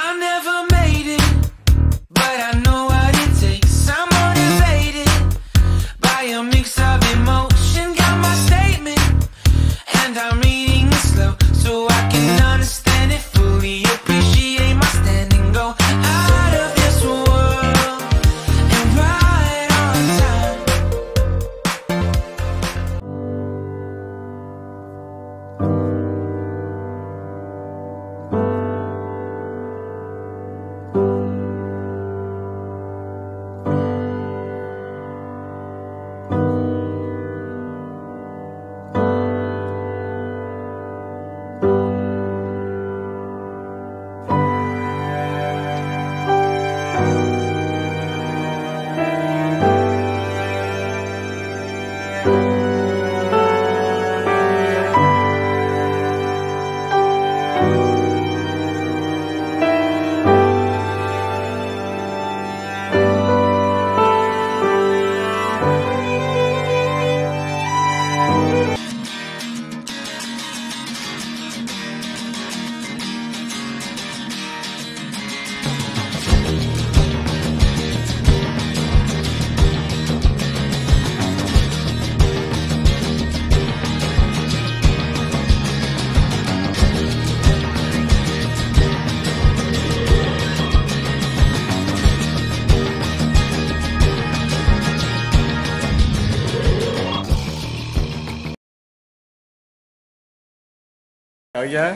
Rồi chứ.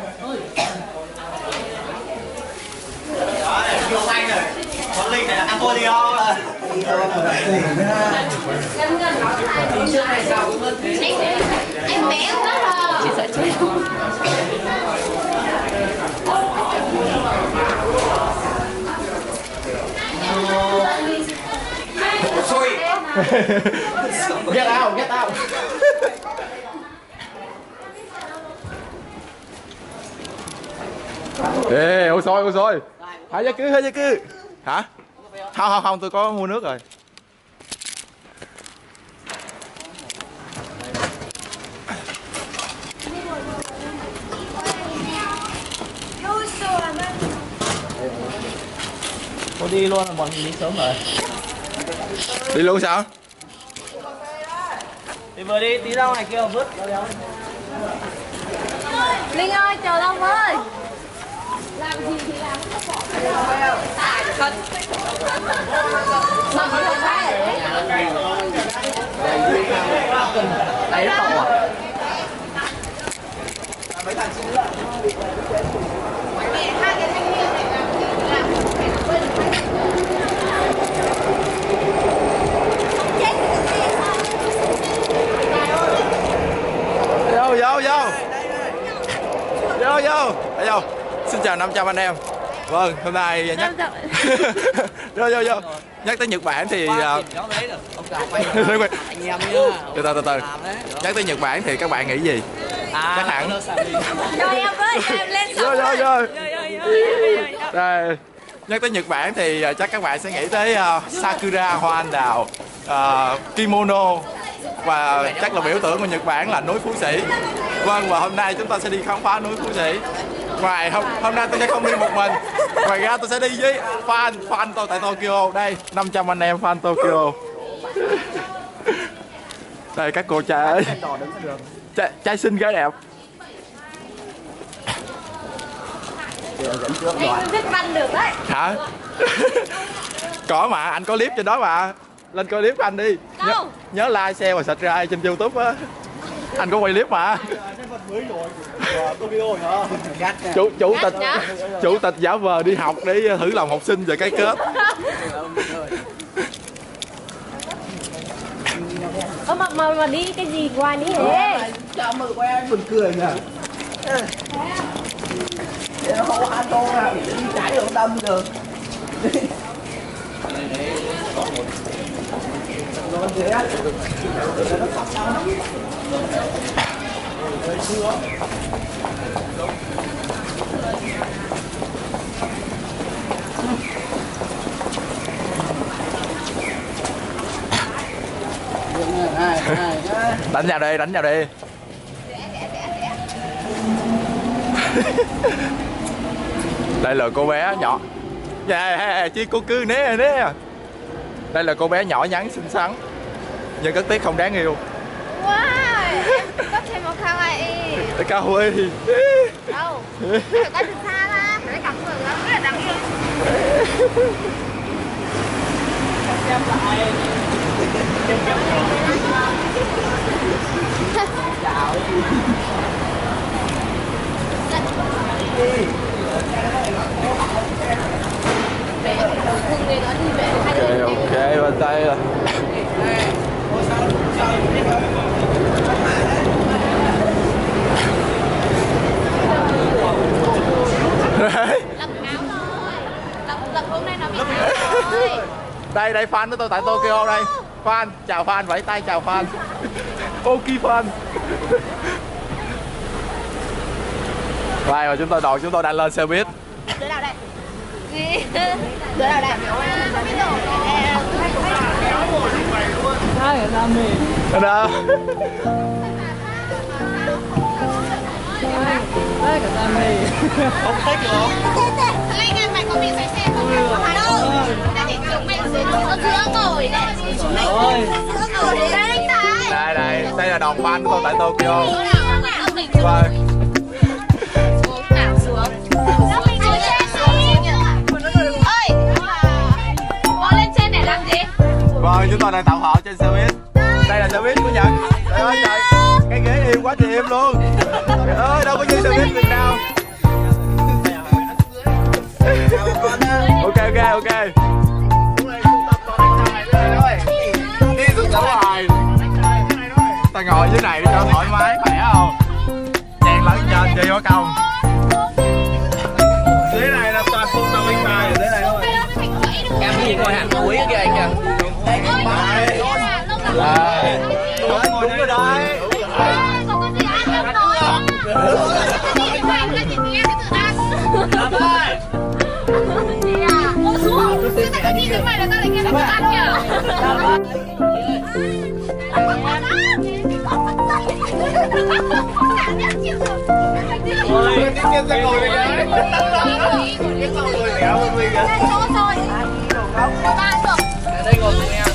Con Linh này là ăn tôi đi không? Em béo quá rồi. Chị sợ chết. Sorry. Get out, get out. Ê, ôi xôi. Hả giá cứ. Hả? Không, tôi có mua nước rồi. Cô đi luôn là bọn mình đi sớm rồi. Đi luôn sao? Thì vừa đi, tí ra ngoài kia vứt. Linh ơi, chờ Long ơi. Làm gì thì làm. Con. Mà không phải ở đấy. Đấy nó to à? Mấy thằng xin lợn. Hai cái thanh niên này làm quên. Vô. Xin chào 500 anh em. Vâng, hôm nay nhắc vô. Nhắc tới Nhật Bản thì từ từ. Nhắc tới Nhật Bản thì các bạn nghĩ gì? Chắc hẳn. Rồi em ơi, em lên sóng. Vô. Đây. Nhắc tới Nhật Bản thì chắc các bạn sẽ nghĩ tới Sakura hoa anh đào, kimono và chắc là biểu tượng của Nhật Bản là núi Phú Sĩ. Vâng, và hôm nay chúng ta sẽ đi khám phá núi Phú Sĩ. Hôm nay tôi sẽ không đi một mình. Ngoài ra tôi sẽ đi với fan tôi tại Tokyo. Đây, 500 anh em fan Tokyo. Đây các cô trai ơi. Trai xinh gái đẹp. Anh viết văn được đấy. Hả? Có mà, anh có clip trên đó mà. Lên coi clip của anh đi. Nhớ like, share và subscribe trên YouTube á. Anh có quay clip mà. Chủ tịch giả vờ đi học để thử lòng học sinh về cái kết. Mà đi cái gì ngoài đi thế? Chào mừng quay buồn cười nhỉ. Nó hô hát hô à, đi trái được đâm được. Rồi thế á. Nó sắp sao? Đánh vào đi. Đây là cô bé nhỏ. Dạ, chi cô cư nè nè. Đây là cô bé nhỏ nhắn xinh xắn nhưng rất tiếc không đáng yêu. Wow, em có thêm một kawaii. Kawaii. Đâu? Phải coi từ xa ra. Để cảm tưởng lắm, rất là đáng yêu. Ok, bên tay là Lập hôm nay nó bị áo rồi. đây fan của tôi tại Tokyo đây. Fan, chào fan, vẫy tay chào fan. Ok fan. Và chúng tôi đang lên xe buýt. Đứa nào đây? Đứa nào đây? Không biết rồi. Đâu? Không thích hả? Linh em mày có bị say xe không? Đâu? Đây thì chúng mày giữa ngồi này. Chúng mày ngồi đây tại. Đây là đoàn fan của tôi tại Tokyo. Vâng. Xuống nào xuống. Mình ngồi trên xuống. Ơi. Ngồi lên trên để làm gì? Vâng, chúng tôi đang tạm họ trên xe buýt. Đây là xe buýt của Nhật. Trời ơi trời, cái ghế im quá trời im luôn. Trời ơi, đâu có như xe buýt Việt Nam. Ok. Đi xuống rồi. Ta ngồi dưới này cho thoải mái, khỏe không? Chèn lẫn trên chơi vô công. Dưới này là toàn phun tao bánh bài ở dưới này thôi. Em cái gì ngồi hàng cuối kìa anh kìa. Đúng rồi đấy. Có cái gì ăn được rồi. Cái gì nghe cái tự ăn. Gì à? Ngồi xuống. Thế tại đi dưới mày là tao lại nghe cái tự ăn kìa. Ôi, cái kia sẽ ngồi đây đấy. Cái sau ngồi léo hơn mình kìa. Đây ngồi cùng em.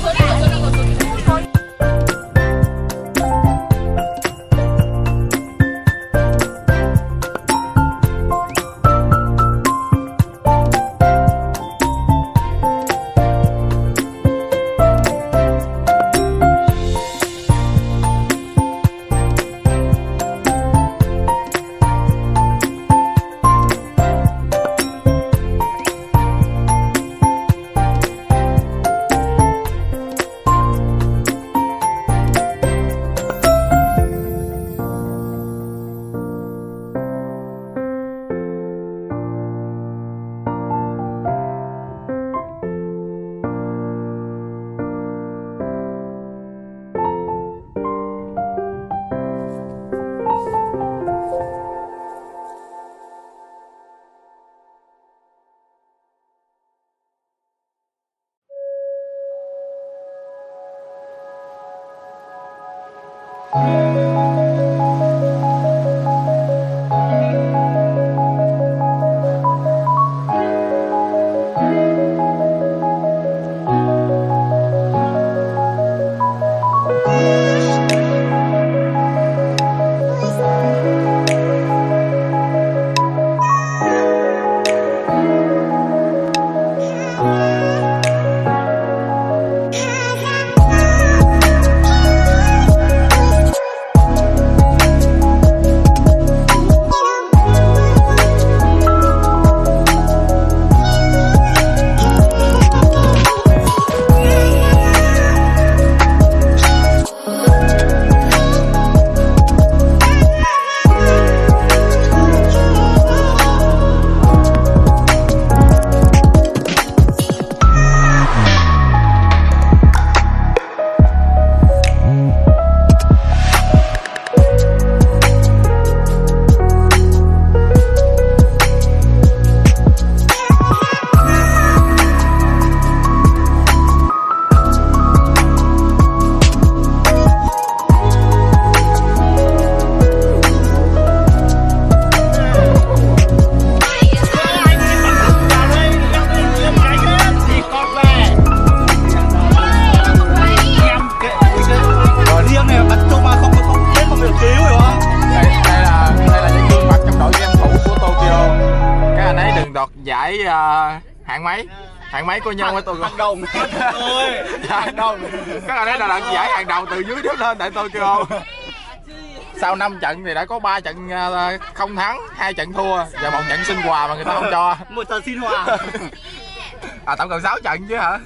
đoạt giải hạng mấy? Hạng mấy của nhau với tôi? Hàng đồng. Hàng đồng. Các bạn thấy là đoạt giải hàng đầu từ dưới đếp lên tại tôi chưa không? Sau 5 trận thì đã có 3 trận không thắng, 2 trận thua và 1 trận xin quà mà người ta không cho. 1 trận xin quà. À tổng cộng 6 trận chứ hả?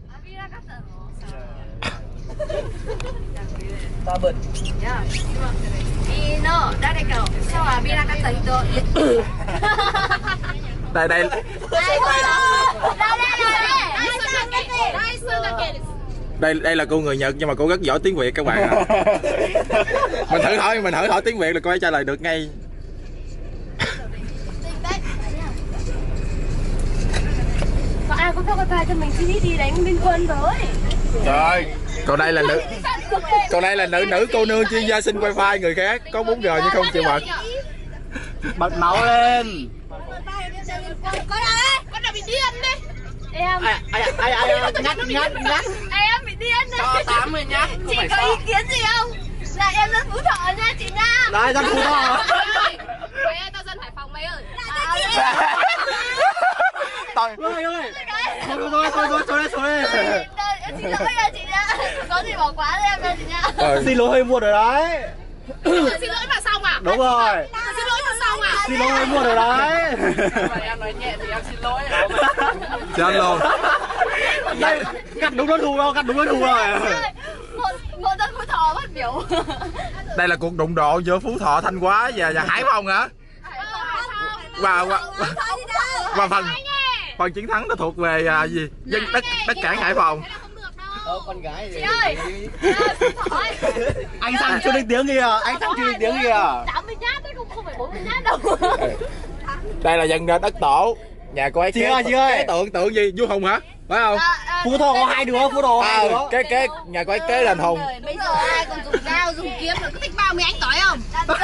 3 bật. Đây đây. Đây là cô người Nhật nhưng mà cô rất giỏi tiếng Việt các bạn ạ. Mình thử hỏi tiếng Việt là cô ấy trả lời được ngay. Có ai có theo tay cho mình xin đi đánh Minh Quân với. Trời ơi, còn đây là nữ cô nương chuyên gia xin wifi người khác có 4G nhưng không chịu bật. Bật máu lên. Con nào bị điên đi. Em. Nhát. Em bị điên đấy. Cho 80 nhát. Chị có ý kiến gì không? Là em dân Phú Thọ nha chị nha. Đấy, dân Phú Thọ. Mấy ơi, tao dân Hải Phòng mấy ơi. Tôi ơi. Thôi. Em xin lỗi nha chị nha. Có gì bỏ quá em nha chị nha. Xin lỗi hơi muộn rồi đấy. Xin lỗi mà xong à? Đúng rồi. Xin lỗi mà xong à? Xin lỗi hơi muộn rồi đấy. Em nói nhẹ thì em xin lỗi. chết luôn. Đây, cắt đúng đối thủ rồi. Một dân Phú Thọ phát biểu. Đây là cuộc đụng độ giữa Phú Thọ, Thanh Hóa và Hải Phòng hả? Và phần chiến thắng nó thuộc về gì? Dân đất cảng Hải Phòng. Con gái Chị ơi. Anh thằng chưa lên tiếng kìa. 80 nhát đấy, không phải 40 nhát đâu. Đây là dân đất tổ. Nhà cô ấy chị ơi. Cái tượng gì? Vua Hùng hả? Phải không? Phú Thọ có 2 đứa, Cái nhà cô ấy kế đền Hùng. Bây giờ ai còn dùng dao, dùng kiếm nữa, có thích bao mấy anh tỏi không?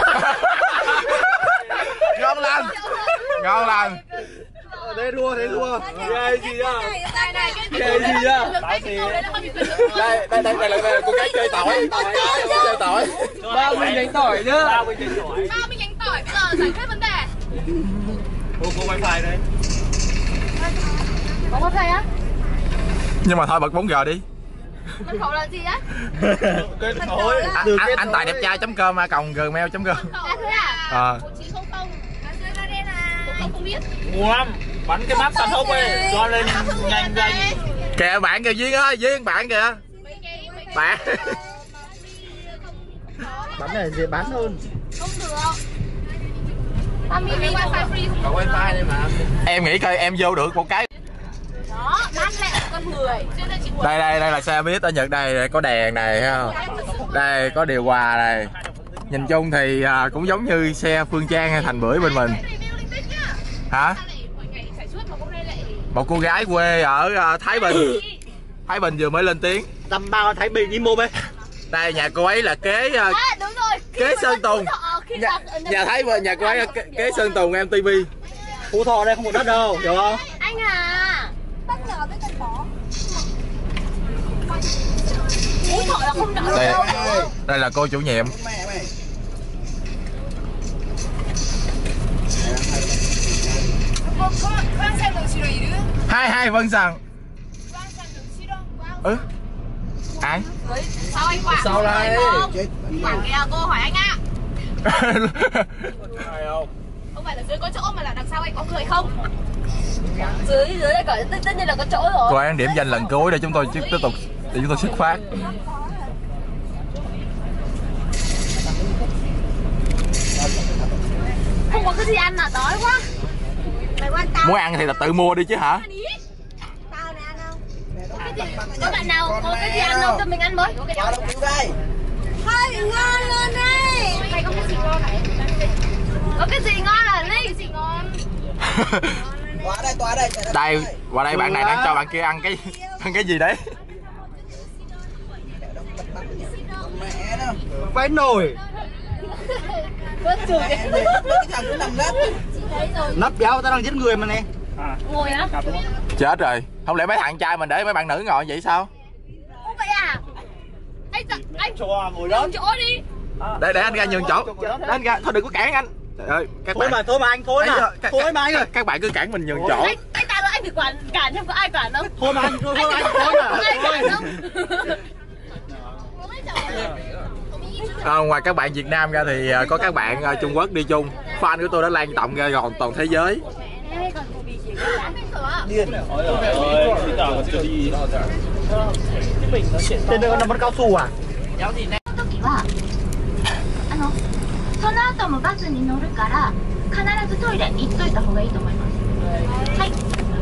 Ngon lành. Thế thua. Này, Cái gì á? Đây là cô gái chơi tỏi. Chơi tỏi. 30 nhánh tỏi chứ. 30 nhánh tỏi, bây giờ giải quyết vấn đề. Cô wifi đấy. Có wifi á? Nhưng mà thôi bật 4G đi. Mật khẩu là gì á? Anh tài đẹp trai.com @gmail.com. Thế à? 1900. Không biết. Nguồn bắn cái map sẵn không ơi, cho lên nhanh. Kìa bạn kìa Duyên ơi, Duyên bạn kìa. Bạn. Bán này dễ bán hơn. Không được. Mami wifi free không? Có wifi đây mà. Em nghĩ coi em vô được một cái. Đó, bán mẹ con người. Đây là xe buýt ở Nhật đây, có đèn này thấy không? Đây có điều hòa này. Nhìn chung thì cũng giống như xe Phương Trang hay Thành Bưởi bên mình. Hả? Một cô gái quê ở Thái Bình. Thái Bình vừa mới lên tiếng. Tầm bao Thái Bình im mồm ấy. Đây nhà cô ấy là kế đúng rồi. kế Sơn Tùng. Nhà Thái Bình, nhà cô ấy là kế Sơn Tùng MTV. Phú Thọ đây không có đất đâu, hiểu không? Anh à. Đất nhỏ với đất bỏ. Phú Thọ là không đỡ đâu. Đây là cô chủ nhiệm. Hai Vân Sằng. Ai? Sao anh Quảng? Sao đây? Quảng kìa, cô hỏi anh ạ. Không phải là dưới có chỗ mà là đằng sau anh có người không? Dưới đây cả tất nhiên là có chỗ rồi. Cô ấy điểm danh lần cuối để chúng tôi tiếp tục xuất phát. Không có cái gì ăn à, đói quá. Mày quan tâm. Muốn ăn thì là tự mua đi chứ hả? Tao này ăn không? Có bạn nào có cái gì ăn không cho mình ăn mới? Thôi ngon luôn đấy. Mày có cái gì ngon này? Có cái gì ngon là lấy cái gì ngon? Đây, qua đây bạn này đang cho bạn kia ăn cái gì đấy? Vãi nồi. Nắp béo tao đang giết người mà nè. Ngồi á? Chết rồi. Không lẽ mấy thằng trai mình để mấy bạn nữ ngồi vậy sao? Không vậy à? Anh Cho ngồi đó. chỗ đi. Để anh ra nhường chỗ. Để anh ra, thôi đừng có cản anh. Trời ơi, các Thôi bạn mà anh, thôi mà. Thôi mà anh ơi. các bạn cứ cản mình nhường chỗ. Anh ta nói anh phải cản nhưng có ai cản không? Thôi mà anh, thôi anh, thôi mà. Ai cản không? Ngoài các bạn Việt Nam ra thì có các bạn Trung Quốc đi chung. Fan của tôi đã lan rộng ra còn toàn thế giới. Trên đây có nằm cao su à? その後もバスに乗るから必ずトイレ行っといた方がいいと思います。はい。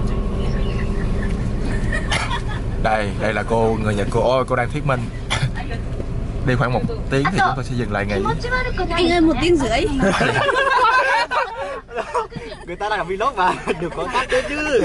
Đây là cô người Nhật, cô đang thuyết minh. Đi khoảng 1 tiếng thì chúng tôi sẽ dừng lại nghỉ. Anh ơi 1 tiếng rưỡi. Người ta đang làm vlog mà, đừng có cắt đấy chứ.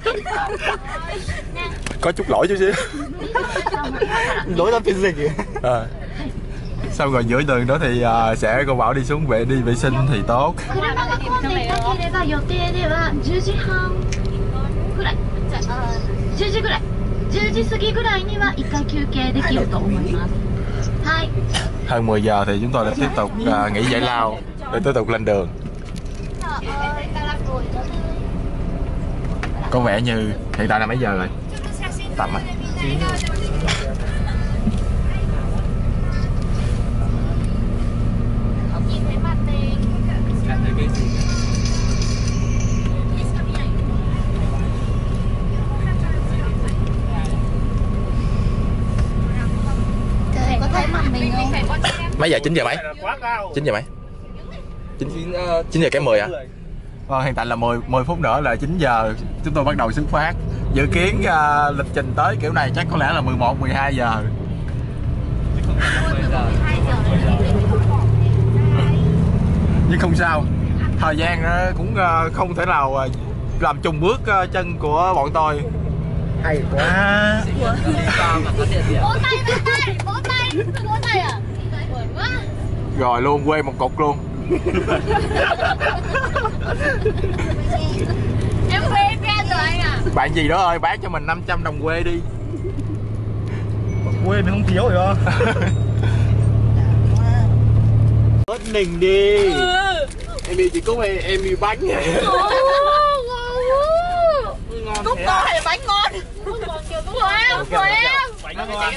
Có chút lỗi chút xíu. Lỗi trong phiên dịch. Xong rồi giữa đường đó thì sẽ cô bảo đi xuống đi vệ sinh thì tốt. 車が混んでいなければ予定では10時半ぐらい、10時ぐらい、10時過ぎぐらいには1回休憩できると思います。はい。 Hơn 10 giờ thì chúng tôi đã tiếp tục nghỉ giải lao để tiếp tục lên đường. Có vẻ như hiện tại là mấy giờ rồi? Tầm à? Có thấy mặt mình không? Mấy giờ? 9 giờ mấy? 9 giờ mấy? 9 giờ kém 10 à? Vâng, hiện tại là 10 phút nữa là 9 giờ chúng tôi bắt đầu xuất phát. Dự kiến lịch trình tới kiểu này chắc có lẽ là 11-12 giờ. Nhưng không sao, thời gian cũng không thể nào làm chùng bước chân của bọn tôi. Hay quá. Vỗ tay, vỗ tay à? Quá. Rồi luôn, quê một cục luôn. Em quê quen rồi anh à. Bạn gì đó ơi, bán cho mình 500 đồng quê đi. Quê mình không thiếu rồi. Bớt nình đi. Em đi chỉ có em đi bánh vậy. Cúc ngon hay bánh ngon? Của em. Bánh ngon.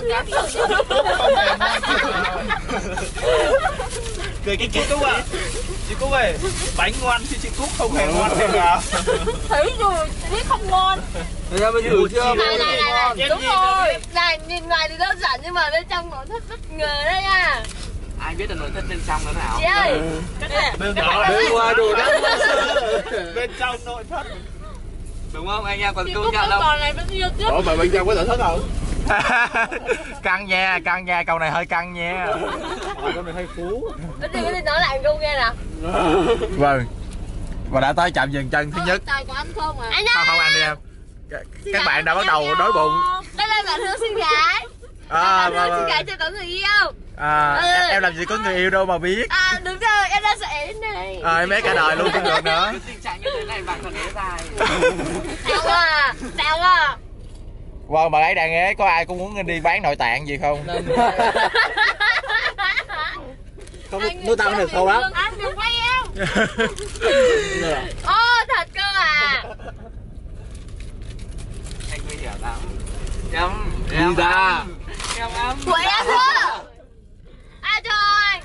Cười cái Chị Cúc ạ. Chị Cúc ơi, bánh ngon thì chị Cúc không hề ngon thế nào. Thấy rồi, biết không ngon. Bây bây giờ chưa? Này, đúng rồi. Này, nhìn ngoài thì đơn giản nhưng mà bên trong nó rất bất ngờ đấy nha. Ai biết là nội thất bên trong nó nào? Chị ơi. Bên ngoài đồ đắt. Bên trong nội thất. Đúng không? Anh em còn Chị công Cúc nhận không? còn này vẫn yêu tiếp. Ủa mà bên trong có nội thất không? Căng nha, câu này hơi căng nha. Câu này hơi phú. Cái gì nói lại không nghe nào. Vâng. Và đã tới trạm dừng chân thứ nhất. Tài có ăn không à? Anh Không ăn đi em. Các bạn đã bắt đầu đói bụng. Đây là bạn thương xinh gái. Bạn thương xinh gái chưa có người yêu. Em làm gì có người yêu đâu mà biết. Đúng rồi, em đang sợ em này. Em bé cả đời luôn cũng được nữa. Tình trạng như thế này bạn còn ế dài. Sao à? Vâng, bà ấy đang ế, có ai cũng muốn đi bán nội tạng gì không? Không, nuôi tao được sâu lắm. Anh đừng quay em. Thật cơ à? Anh nguy hiểm lắm. Đi ra. Em ấm. Của em chưa? Trời.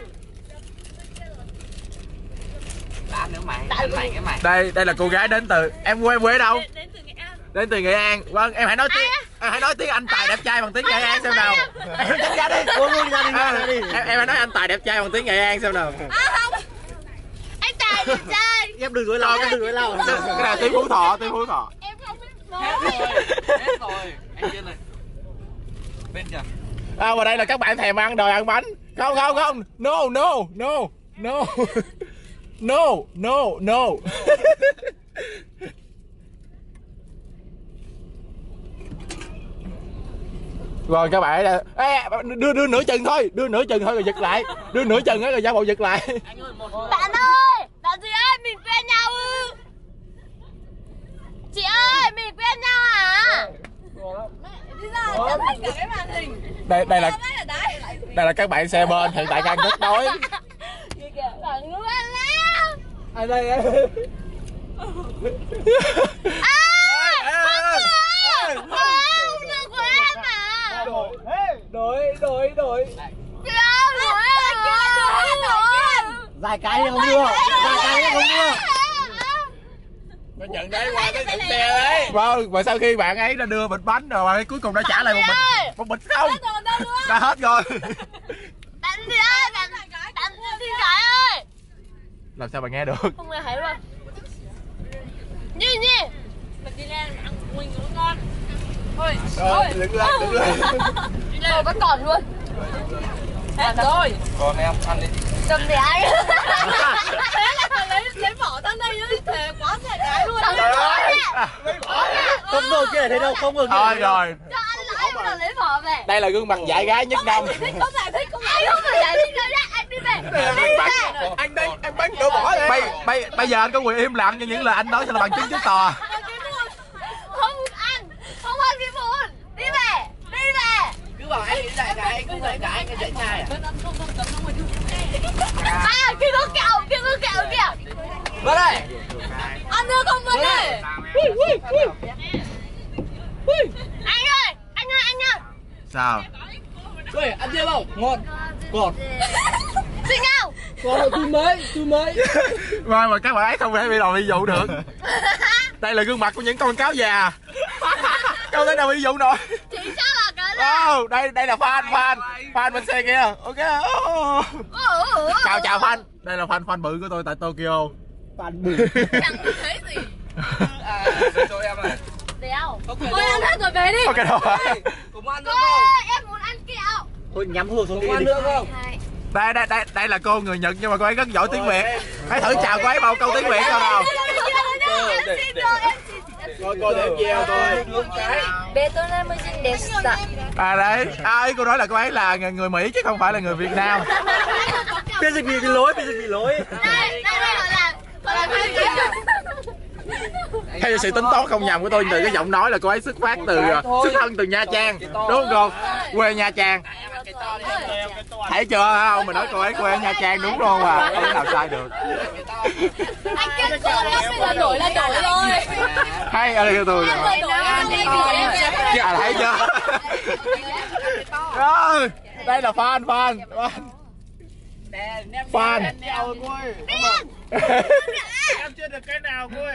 Đã nữa mày, cái mày. Đây là cô gái đến từ em quê đâu? Đến từ Nghệ An. Đến từ Nghệ An. Vâng, em hãy nói tiếng anh tài đẹp trai bằng tiếng Nghệ An xem nào. Em ra đi. Em hãy nói anh tài đẹp trai bằng tiếng Nghệ An xem nào. Không. Anh Tài đẹp trai. Em đừng nói lâu, Cái này tiếng Phú Thọ. Em không biết nói. Hết rồi. Anh Kiên này. Bên kìa. Và đây là các bạn thèm ăn đòi ăn bánh. Không. No. Rồi các bạn đưa nửa chừng thôi rồi giật lại. Đưa nửa chừng rồi giả bộ giật lại. Bạn ơi, bạn gì ơi, mình quen nhau ư? Chị ơi, mình quen nhau à? Đi ra chấm hết cả cái màn hình. Đây là các bạn xe bên hiện tại đang rất đói. Bạn quen nhau. Ở đây ấy. Đổi. Dài cái không đưa. Nó nhận đấy qua tới đựng xe đấy. Vâng, và sau khi bạn ấy đã đưa bịch bánh rồi cuối cùng đã trả lại một bịch không. Đã hết rồi. Bạn gì ơi, bạn xin cái ơi. Làm sao bạn nghe được? Không nghe thấy luôn. Nhi. Mình đi lên ăn nguyên nó ngon. Thôi. Đứng lên. Thôi vẫn còn luôn. Hết rồi. Còn em ăn đi. Cầm để anh. Thế là lấy vỏ ra đây nữa, thề quá trời cái luôn. Trời ơi. Không ngờ kia thấy đâu, không ngờ kia. Thôi rồi. Cho anh lại mà lấy vỏ về. Đây là gương mặt dại gái nhất năm. Có giải thích không? Anh không phải giải thích đâu nhá, anh đi về. Anh đây, em bắn đổ bỏ đi. Bây giờ anh có quyền im lặng cho những lời anh nói sẽ là bằng chứng chứng tòa. Không ăn cái buồn. Đi về. Cứ bảo anh đi dạy cái, anh không dạy cái, anh dạy trai à? À, kia có kẹo kìa. Vào đây. Ăn nữa không vào đây. Anh ơi. Sao? Ui, ăn chưa không? Ngon. Còn. Xinh không? Còn tôi mới. Mà các bạn ấy không thể bị đòi ví dụ được. Đây là gương mặt của những con cáo già. Không thể nào ví dụ nổi. Chỉ sao là cái là. Đây là fan bên xe kia. Ok. Chào fan. Đây là fan bự của tôi tại Tokyo. Fan bự. Chẳng thấy gì. Cho em này. Đéo. Thôi ăn hết rồi về đi. Ok đâu. Cùng ăn nữa Cô không? ơi, em muốn ăn kẹo. Thôi nhắm hương xuống đi. Cùng ăn nữa không? Đây là cô người Nhật nhưng mà cô ấy rất giỏi tiếng Việt. Hãy thử chào cô ấy bằng câu tiếng Việt coi nào. Cô để gieo tôi. Đấy, cô nói là cô ấy là người Mỹ chứ không phải là người Việt Nam. Bây giờ bị lỗi. Đây gọi là Theo sự tính toán không nhầm của tôi từ cái giọng nói là cô ấy xuất thân từ Nha Trang, đúng không cô? Quê Nha Trang. Thấy chưa không? Mình nói cô ấy quê Nha Trang đúng luôn mà, không thể nào sai được. anh kết cô em bây giờ đổi là đổi rồi. Hay ở đây tôi rồi. Chứ thấy chưa? Rồi, đây là fan. Em chưa được cái nào cô ơi.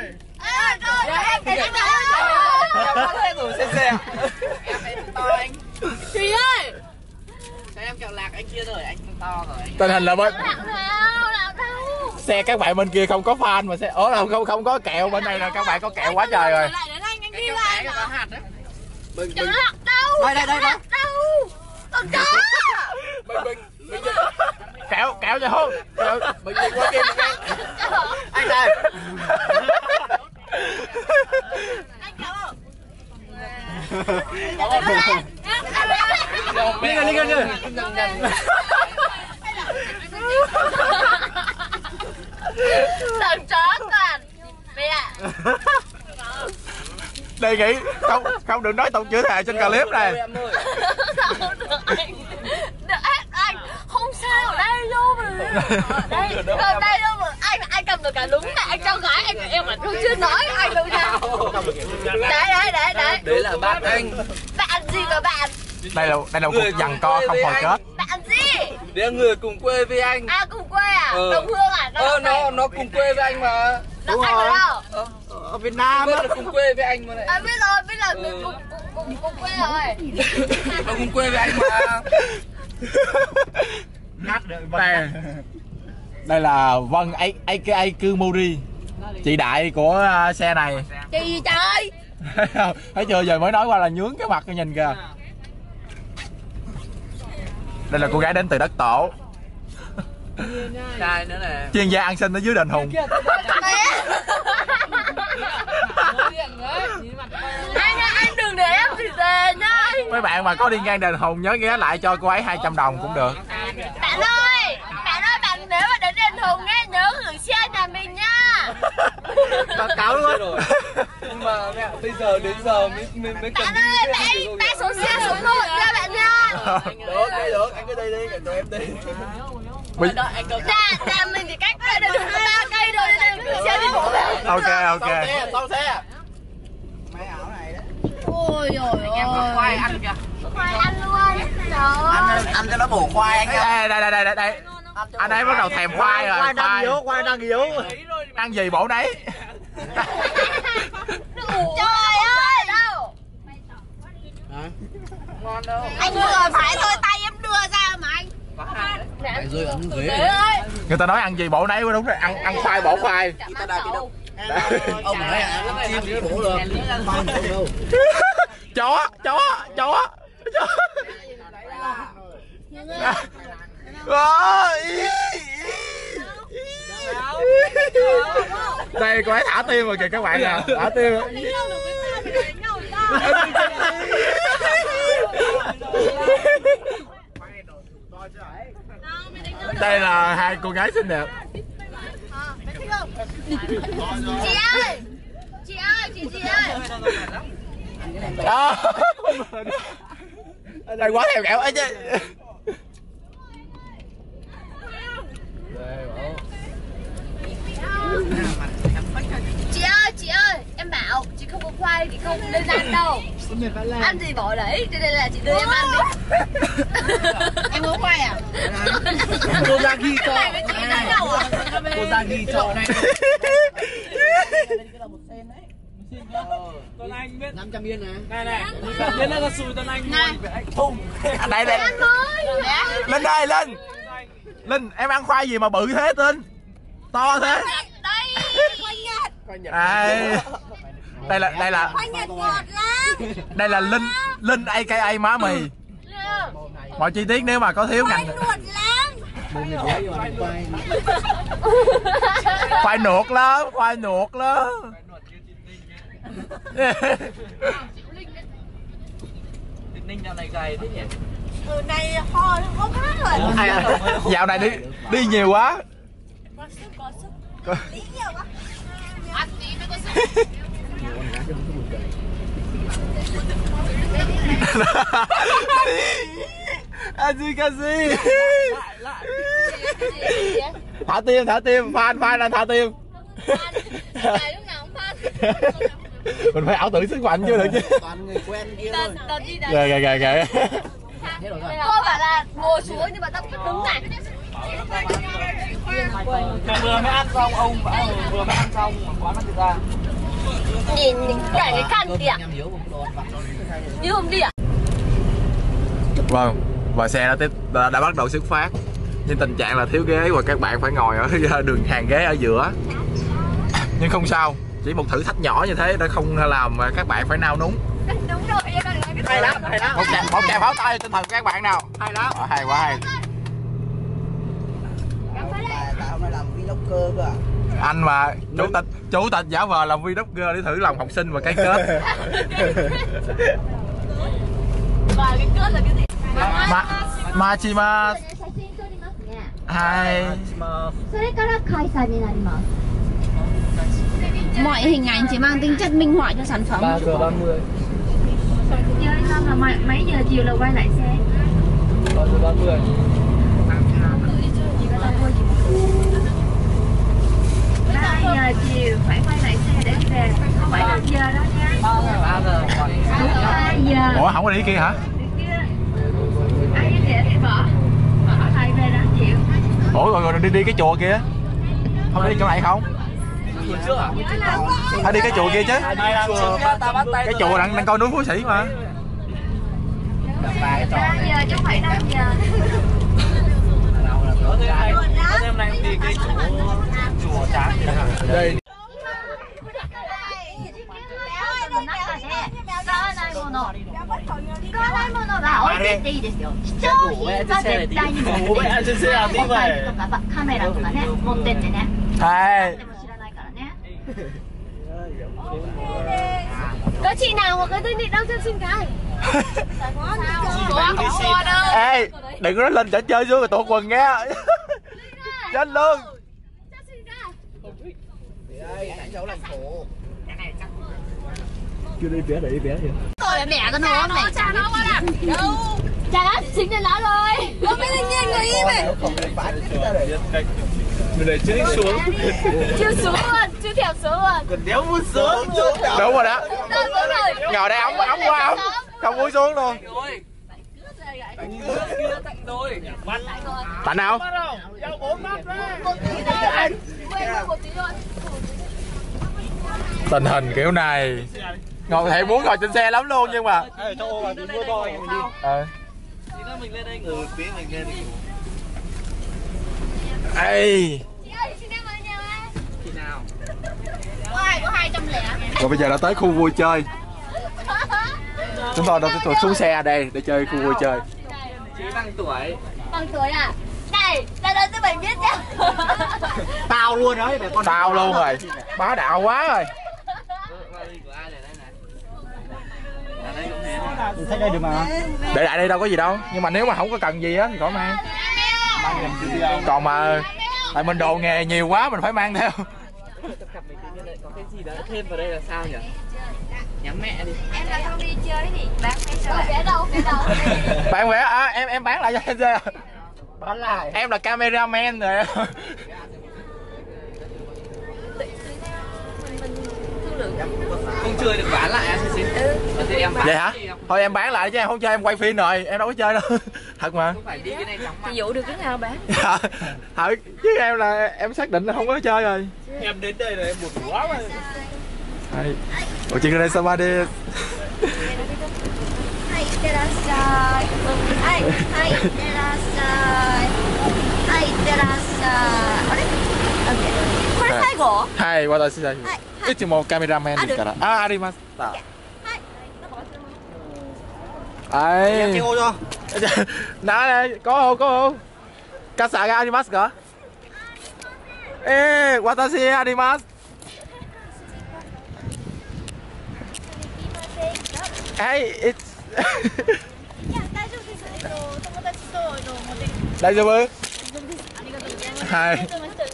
Rồi xe. Em phải to anh. Chị ơi. Sao em kẹo lạc anh kia rồi, anh to rồi. Tình hình là bên Đâu. xe các bạn bên kia không có fan mà xe không có kẹo, bên này là các bạn có kẹo quá trời rồi. Lại đến anh đi lại. Có hạt đấy. Chẳng hạt đâu. Đây. Đâu. Còn có. Kẹo cho hôn. Mình qua kia mình nghe. Anh đây. Anh kéo không? Đi kìa. Thằng chó toàn. Mẹ ạ. Đề nghị không được nói tục chữ thề trên clip này. Được anh. Không sao ở đây đâu mà. Đây đâu mà. Anh cầm được cả đúng này. Anh cho gái anh em mà tôi chưa nói anh đâu nha. Đấy. Đấy là bạn anh. Bạn gì mà bạn? Đây là một cuộc giằng co không hồi kết. Bạn gì? Đấy là người cùng quê với anh. À cùng quê à? Đồng hương à? Nó cùng quê với anh mà. Đúng anh ở đâu? Ở Việt Nam Biết là cùng quê với anh mà này. À biết rồi, biết là người cùng quê rồi. Nó cùng quê với anh mà. Đây là Vân aka Kumori, chị đại của xe này. Chị gì trời? Thấy chưa, giờ mới nói qua là nhướng cái mặt nhìn kìa. Đây là cô gái đến từ đất Tổ. Trai nữa nè. Chuyên gia ăn xin ở dưới đền Hùng. Anh đừng để em gì về nhá. Mấy bạn mà có đi ngang đền Hùng nhớ ghé lại cho cô ấy 200 đồng cũng được. Bạn ơi, nếu mà đến đền Hùng nghe nhớ gửi xe nhà mình nhá. cáo luôn. Nhưng mà mẹ bây giờ đến giờ mới cần Bạn ơi, mẹ số xe số 1 nha bạn nha. Được, anh cứ đi, tụi em đi. Nhà mình thì cách đây được 3 cây rồi đây, xe đi bộ về. Ok. Sau xe. Ôi trời ơi. Khoai ăn kìa. Khoai ăn luôn. Trời ơi. Ăn cho nó bổ khoai anh ơi. Đây. Anh ấy bắt đầu thèm khoai rồi. Khoai đang yếu. Ăn gì bổ đấy. Trời ơi. Đâu? Ngon đâu. Anh vừa phải thôi, tay em đưa ra mà anh. Mày rơi ấn ghế. Người ta nói ăn gì bổ nấy, đúng rồi, ăn khoai bổ khoai. Kita đã đâu. Ông nói ăn chim chỉ bổ được. Khoai bổ đâu. Chó. Đây cô ấy thả tim rồi kìa các bạn nè, thả tim. Đây là hai cô gái xinh đẹp. Chị ơi. Đó. Đây quá thèm kẹo ấy chứ. Chị ơi, em bảo chị không có khoai thì không lên ăn đâu. Ăn gì bỏ đấy, cho nên là chị đưa em ăn đi. Em có khoai à? Cô ra ghi cho. Cô ra ghi cho này. Tuấn Anh biết 500 yên nè. này. Biết là xùi Tuấn Anh luôn. Đây. Linh, em ăn khoai gì mà bự thế Tinh? To thế. Đây, khoai nhật. Đây là Khoai nhật ngọt lắm. đây là Linh aka má mì. Mọi chi tiết nếu mà có thiếu ngành Nuột lắm. khoai nuột lắm. Ninh dạo này gầy thế nhỉ? Này ho có khác rồi. Dạo này đi nhiều quá. Có sức. Đi nhiều quá. Ăn tí mới có sức. Azukazi. Thả tim, fan đang thả tim. Lúc nào cũng fan. Mình phải ảo tưởng sức mạnh chứ được chứ. Toàn người quen kia Rồi. Kìa. Cô bảo là ngồi xuống nhưng mà tao cứ đứng này. Mà vừa mới ăn xong, ông vừa mới ăn xong quán nó tự ra. Nhìn cả cái khăn kìa. Như không đi à? Vâng, và xe đã bắt đầu xuất phát. Nhưng tình trạng là thiếu ghế và các bạn phải ngồi ở đường hàng ghế ở giữa. Nhưng không sao, chỉ một thử thách nhỏ như thế đã không làm các bạn phải nao núng. Đúng rồi, em đang nói cái hay lắm. Một tràng pháo tay tinh thần các bạn nào. Hay lắm. Hay quá hay. Tao mới làm vlogger cơ à. Anh mà chủ tịch giả vờ làm vlogger để thử lòng học sinh và cái kết. Và cái kết là cái gì? Machimasu. Hai. Mọi hình ảnh chỉ mang tính chất minh họa cho sản phẩm. 3:30. Chơi xong là mấy giờ chiều là quay lại xe? 3:30. 3 giờ chiều phải quay lại xe để đi về, không phải 5 giờ đó nha. 3 giờ. Đúng 3 giờ. Ủa không có đi kia hả? Đi kia. Ai đi kìa thì bỏ thầy về đó chịu. Ủa rồi đi cái chùa kia. Không đi chỗ này không? Chùa trước à? Phải đi cái chùa kia chứ. Cái chùa đang coi núi Phú Sĩ mà. 3 giờ chứ không phải 5 giờ. Hôm nay đi cái chùa Tráng Đây. 使わないものは置いてっていいですよ。貴重品は絶対に持ってって。お財布とかカメラとかね、持ってってね。 Hai. でも知らないからね。Có chị nào mà có tôi định đâu cho xin cái. Ê, đừng có nói lên chở chơi xuống rồi tụt quần nghe. Chết luôn. Chưa đi bé để đi bé kìa. Tôi là mẹ con nó này. Cha nó quá à. Đâu. Cha nó xính lên nó rồi. Nó mới lên nhiên người im này. Mình để chưa đi xuống. Chưa xuống luôn, chưa thèm xuống luôn. Còn đéo muốn xuống. Đúng rồi đó. Đúng rồi. Ngồi đây ống quá không muốn xuống luôn. Tại nào? Tình hình kiểu này ngồi thì muốn ngồi trên xe lắm luôn nhưng mà Mình lên đây ngồi phía mình lên. ê Chị ơi, chị đang ở nhà ai? Khi nào? Có 200 lẻ. rồi bây giờ đã tới khu vui chơi. Chúng tôi đã xuống xe đây để chơi khu vui chơi. Chị bằng tuổi. Bằng tuổi à? Này, ra đây tôi mày biết nhá. Tao luôn đấy, để con Tao luôn rồi. Bá đạo quá rồi. Thấy đây được mà. Để lại đây đâu có gì đâu. Nhưng mà nếu mà không có cần gì á thì khỏi mang. Còn mà tại mình đồ nghề nhiều quá mình phải mang theo. Có cái gì đó thêm vào đây là sao nhỉ? Nhắm mẹ đi. Em là không đi chơi thì bán vé đâu? Bạn vẽ à, em bán lại cho anh xem. Bán lại. Em là cameraman rồi. Không chơi được bán lại xin. Thì em bán. Vậy hả? Thôi em bán lại chứ em không chơi em quay phim rồi, em đâu có chơi đâu. Thật mà. Không phải đi cái này chóng mặt. Thì dụ được cái nào bán? Thật chứ em là em xác định là không có chơi rồi. Em đến đây là em buồn quá mà. Ủa chị đây sao ba đi? Hai terasai. Hai terasai. Hai terasai. Ore?これ最後？ はい、私だ。いつもカメラマンですから。あ、ありました。はい。 Em chơi ô cho. Này, có không? Casa ga arimasu ka? Watashi arimasu. Hey, it's いや、大丈夫です。友達と持ってきて。 大丈夫？ ありがとうございます。 はい。 ね、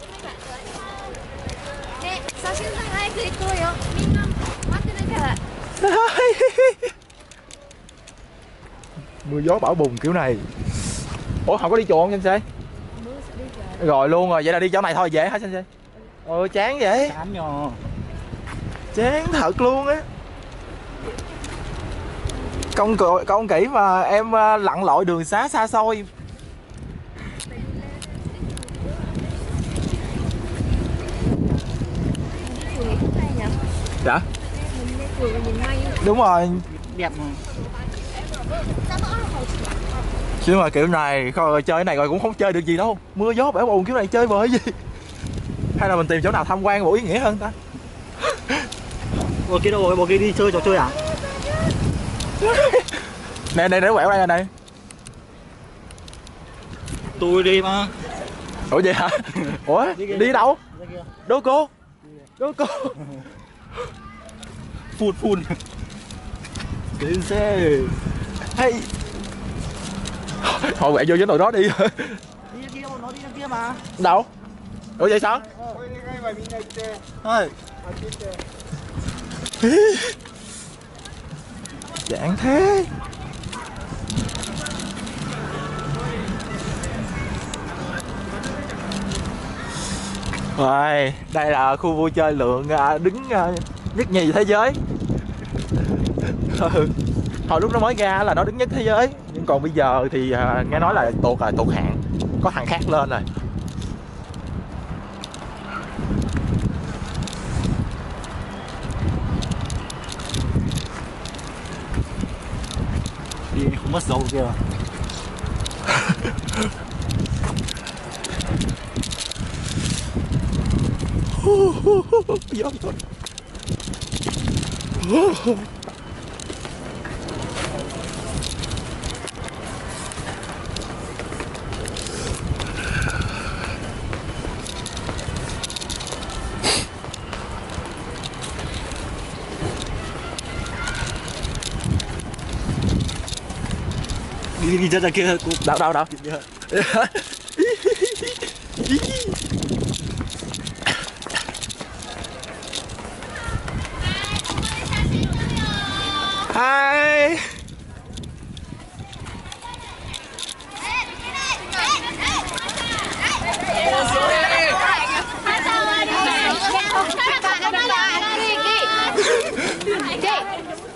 写真さん早く行こうよ。みんな待ってるから。 Mưa gió bão bùng kiểu này. Ủa không có đi chùa không Sensei? Rồi luôn rồi, vậy là đi chỗ này thôi dễ hả Sensei? Chán vậy. Chán nhờ. Chán thật luôn á. Công kỹ mà em lặn lội đường xá xa xôi. Dạ? Đúng rồi. Đẹp mà. Chứ mà kiểu này chơi cái này rồi cũng không chơi được gì đâu. Mưa gió bão bùng kiểu này chơi bời gì. Hay là mình tìm chỗ nào tham quan có ý nghĩa hơn ta? Ủa kia đâu rồi, bộ kia đi chơi trò chơi à? Nè để quẹo đây này. Tôi đi mà. Ủa vậy hả? Ủa đi đâu? Đố cô. Phun. Đến xe. Hey. Thôi quẹo vô với tụi đó đi. Đi kia, nó đi kia mà. Đâu? Ủa vậy sao? Thôi. Dạng thế. Rồi, đây là khu vui chơi Lượng đứng nhất nhì thế giới. Hồi lúc nó mới ra là nó đứng nhất thế giới, nhưng còn bây giờ thì nghe nói là tụt hạng, có thằng khác lên rồi. Đi không mất dấu kia. Gió thôi. Đi ra kia. Đâu. Hai.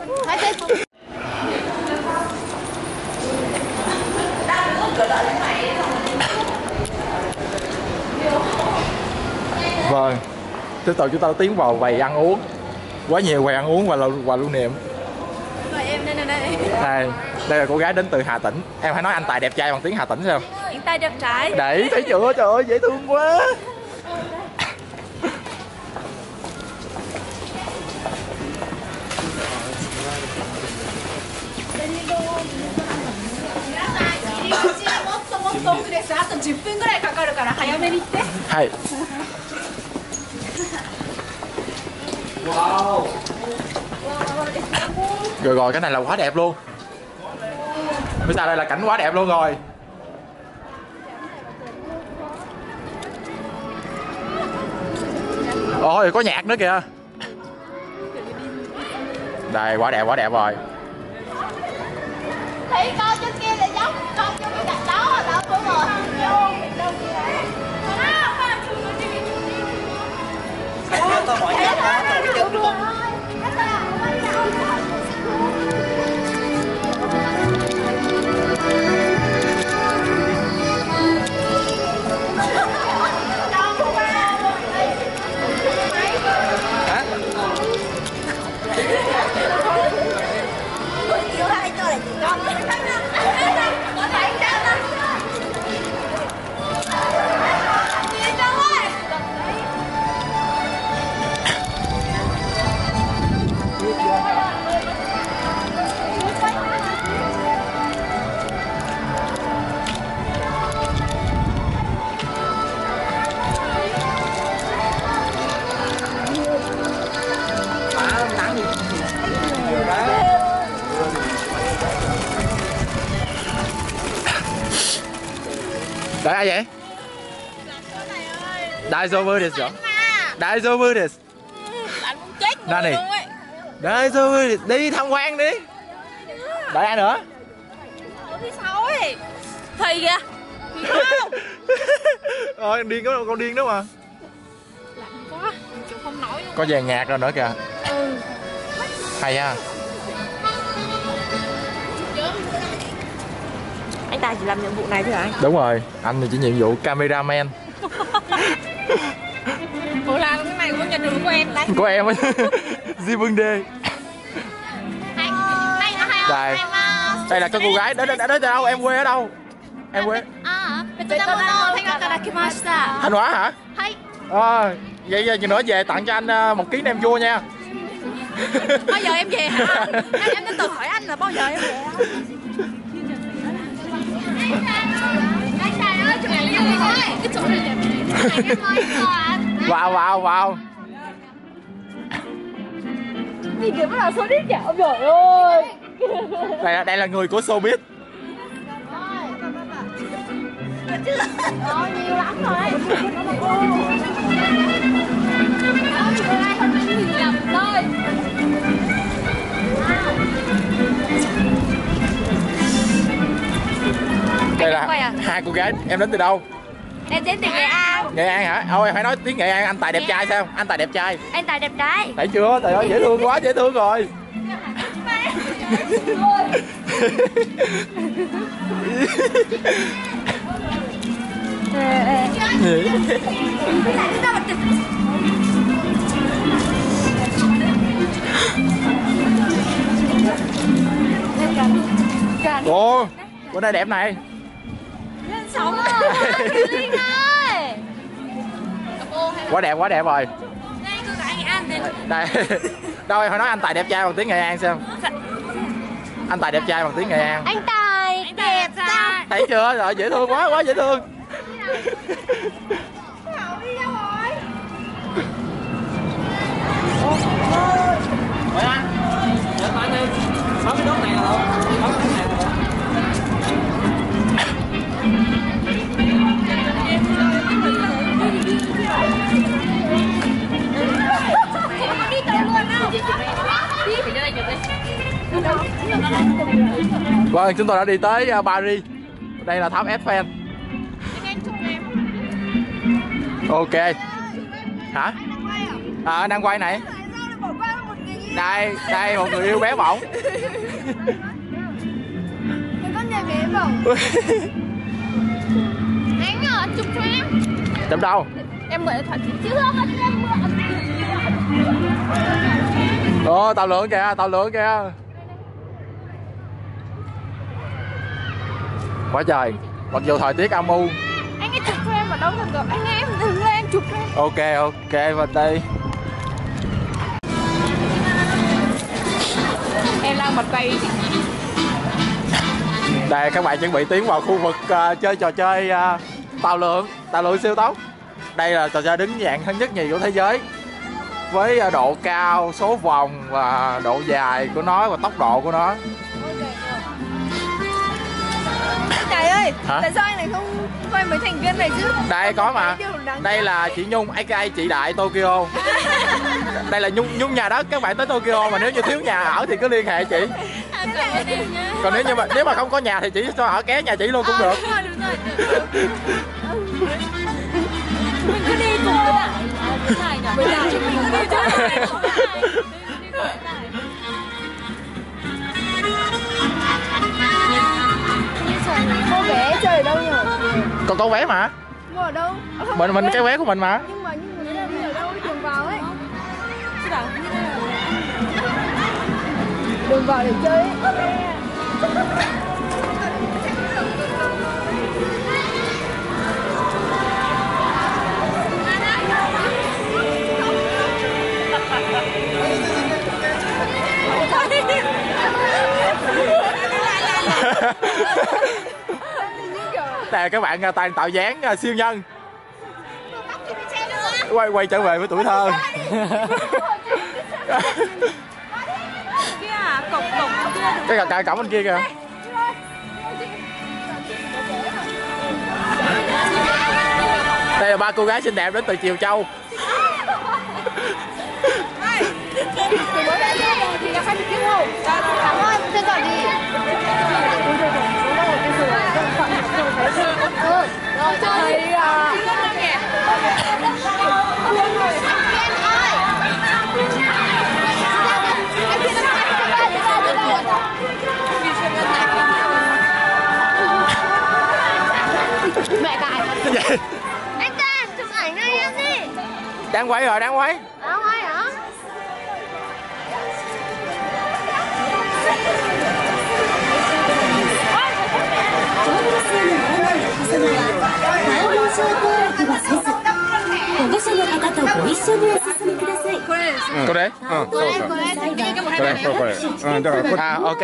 Vâng, tiếp tục chúng ta tiến vào quầy ăn uống. Quá nhiều quầy ăn uống và quà lưu niệm. Mời em đây. Đây là cô gái đến từ Hà Tĩnh. Em hãy nói anh Tài đẹp trai bằng tiếng Hà Tĩnh xem. Anh Tài đẹp trai. Đấy, thấy chưa? Trời ơi, dễ thương quá. Hay. Wow. Rồi cái này là quá đẹp luôn. Bây giờ đây là cảnh quá đẹp luôn rồi. Ôi có nhạc nữa kìa. Đây quá đẹp rồi. Thấy con trên kia là giống con trong cái cạnh đó đâu có rồi. Tao hỏi nhau đó, tao biết được không? Đấy ai vậy? Daisobu desu. Daisobu desu. Anh muốn chết người Nani? luôn ấy. Daisobu desu. Đi tham quan đi. Đợi ai nữa? Ở phía sau ấy. Thì kìa. Thì không. Điên đó, con điên đó mà. Lạnh quá, chịu không nổi luôn. Có vàng nhạc rồi nữa kìa. Hay ha. Anh Tài chỉ làm nhiệm vụ này thôi hả anh? Đúng rồi, anh thì chỉ nhiệm vụ cameraman. Ủa làm cái này của nhà trường của em đấy. Của em á. Di Vương Đê. Đây. Đây là cái cô gái đến đâu? Em quê ở đâu? Em quê. Thanh Hóa hả? Vậy giờ nữa về tặng cho anh 1 ký nem chua nha. Bao giờ em về hả? Em đến từ hỏi anh là bao giờ em về. Anh Tài ơi, chụp ảnh giùm thôi. Cái chỗ này đẹp. Wow. Gì kìa bắt đầu số đít kìa. Ôi trời ơi. Đây là người của showbiz. Nhiều lắm rồi. Đây là hai cô gái. Em đến từ đâu? Em đến từ Nghệ An. Nghệ An hả? Ôi phải nói tiếng Nghệ An. Anh Tài đẹp trai sao? Anh Tài đẹp trai. Anh Tài đẹp trai. Thấy chưa? Trời ơi dễ thương quá, dễ thương rồi. Ồ, bữa nay đẹp này. Sống rồi. Liên ơi. Quá đẹp rồi. Đây cô gái Nghệ An đến. Đây. Đâu em phải nói anh Tài đẹp trai bằng tiếng Nghệ An xem. Anh Tài đẹp trai bằng tiếng Nghệ An. Anh Tài đẹp trai. Thấy chưa? Rồi dễ thương quá dễ thương. Mời anh. Dạ anh đi. Bấm cái nút này là đâu? Bấm cái này là đâu? Đi tới luôn đâu. Đi về đây chụp đi. Vâng, chúng tôi đã đi tới Paris. Đây là tháp Eiffel. Ok. Hả? Đang quay này. Đây một người yêu bé bỏng. Có nhà bé bỏng. Anh ở chụp cho em. Chụp đâu? Em mượn thoại chứ không em mượn. Ồ, tàu lượn kìa. Quá trời. Mặc dù thời tiết âm u. Anh ấy chụp cho em ở đâu rồi? Anh em đừng lên chụp cho em. Ok, mình đi. Em đang bật quay. Đây các bạn chuẩn bị tiến vào khu vực chơi trò chơi tàu lượn siêu tốc. Đây là trò chơi đứng dạng thứ nhất nhì của thế giới, với độ cao, số vòng và độ dài của nó và tốc độ của nó. Trời ơi, hả? Tại sao anh lại không quay mấy thành viên này chứ? Đây có mà. Đây là chị Nhung aka chị Đại Tokyo. Đây là Nhung nhà đất, các bạn tới Tokyo mà nếu như thiếu nhà ở thì cứ liên hệ chị. Còn nếu mà không có nhà thì chị cho ở ké nhà chị luôn cũng được. Đúng rồi. Mình cứ đi cùng với bạn. Mình cứ đi chứ. Mua vé chơi ở đâu nhỉ? Còn có vé mà. Mua ở đâu? Mình cái vé của mình mà. Nhưng mà đi ở đâu đường vào ấy? Đường vào để chơi ấy. Đây các bạn toàn tạo dáng siêu nhân. Quay trở về với tuổi thơ. Cái cổng bên kia kìa. Đây là 3 cô gái xinh đẹp đến từ Chiều Châu. Cảm ơn, chơi giỏi đi. Rồi chơi đi à. Mẹ cài. Anh ta chụp ảnh đây em đi. Đang quay rồi, đang quay. Đang quay hả? Cô đấy. Ok.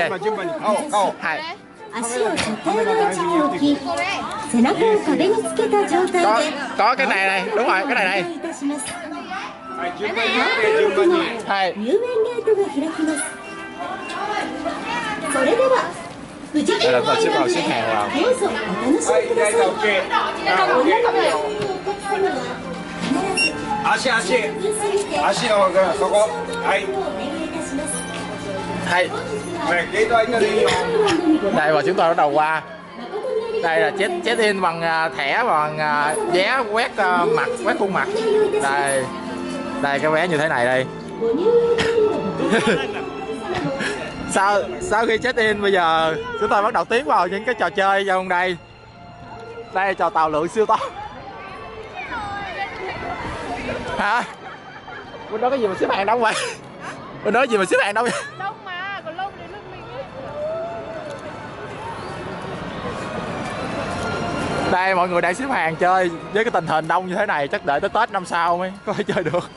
足を固定の位置に置き、背中を壁につけた状態で có cái này, đúng rồi, cái này này. いたします。 はい。 入園ゲートが開きます。それでは無事に入園のでどうぞお楽しみください。お客様には足の方からそこ。はい。 お願いいたします。 Đây và chúng tôi bắt đầu qua. Đây là check in bằng thẻ, bằng vé quét mặt, quét khuôn mặt. Đây cái vé như thế này đây. Sau khi check in bây giờ chúng tôi bắt đầu tiến vào những cái trò chơi trong đây. Đây là trò tàu lượn siêu tốc. Hả? Bên đó cái gì mà xếp hàng đông vậy? Bên đó gì mà xếp hàng đông vậy? Đông mà, còn lâu đến lượt mình ấy. Đây mọi người đang xếp hàng chơi. Với cái tình hình đông như thế này chắc đợi tới Tết năm sau mới có thể chơi được.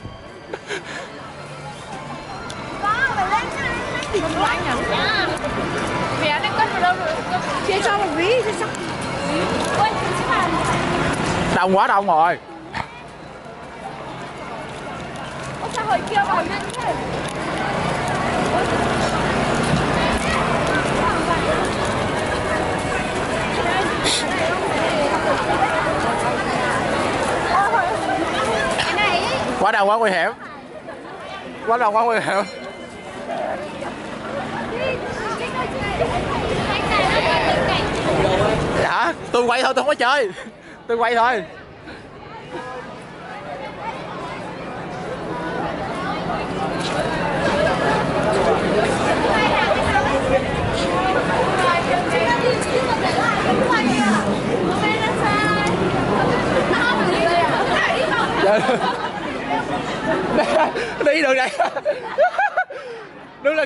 Vé này cất vào đâu rồi? Chia cho một ví chứ sao? Ôi, xếp hàng. Đông quá đông rồi. Ôi sao hồi kia vào nhanh thế? Quá đông quá nguy hiểm. Quá đông quá nguy hiểm. Dạ, tôi quay thôi, tôi không có chơi. Tôi quay thôi.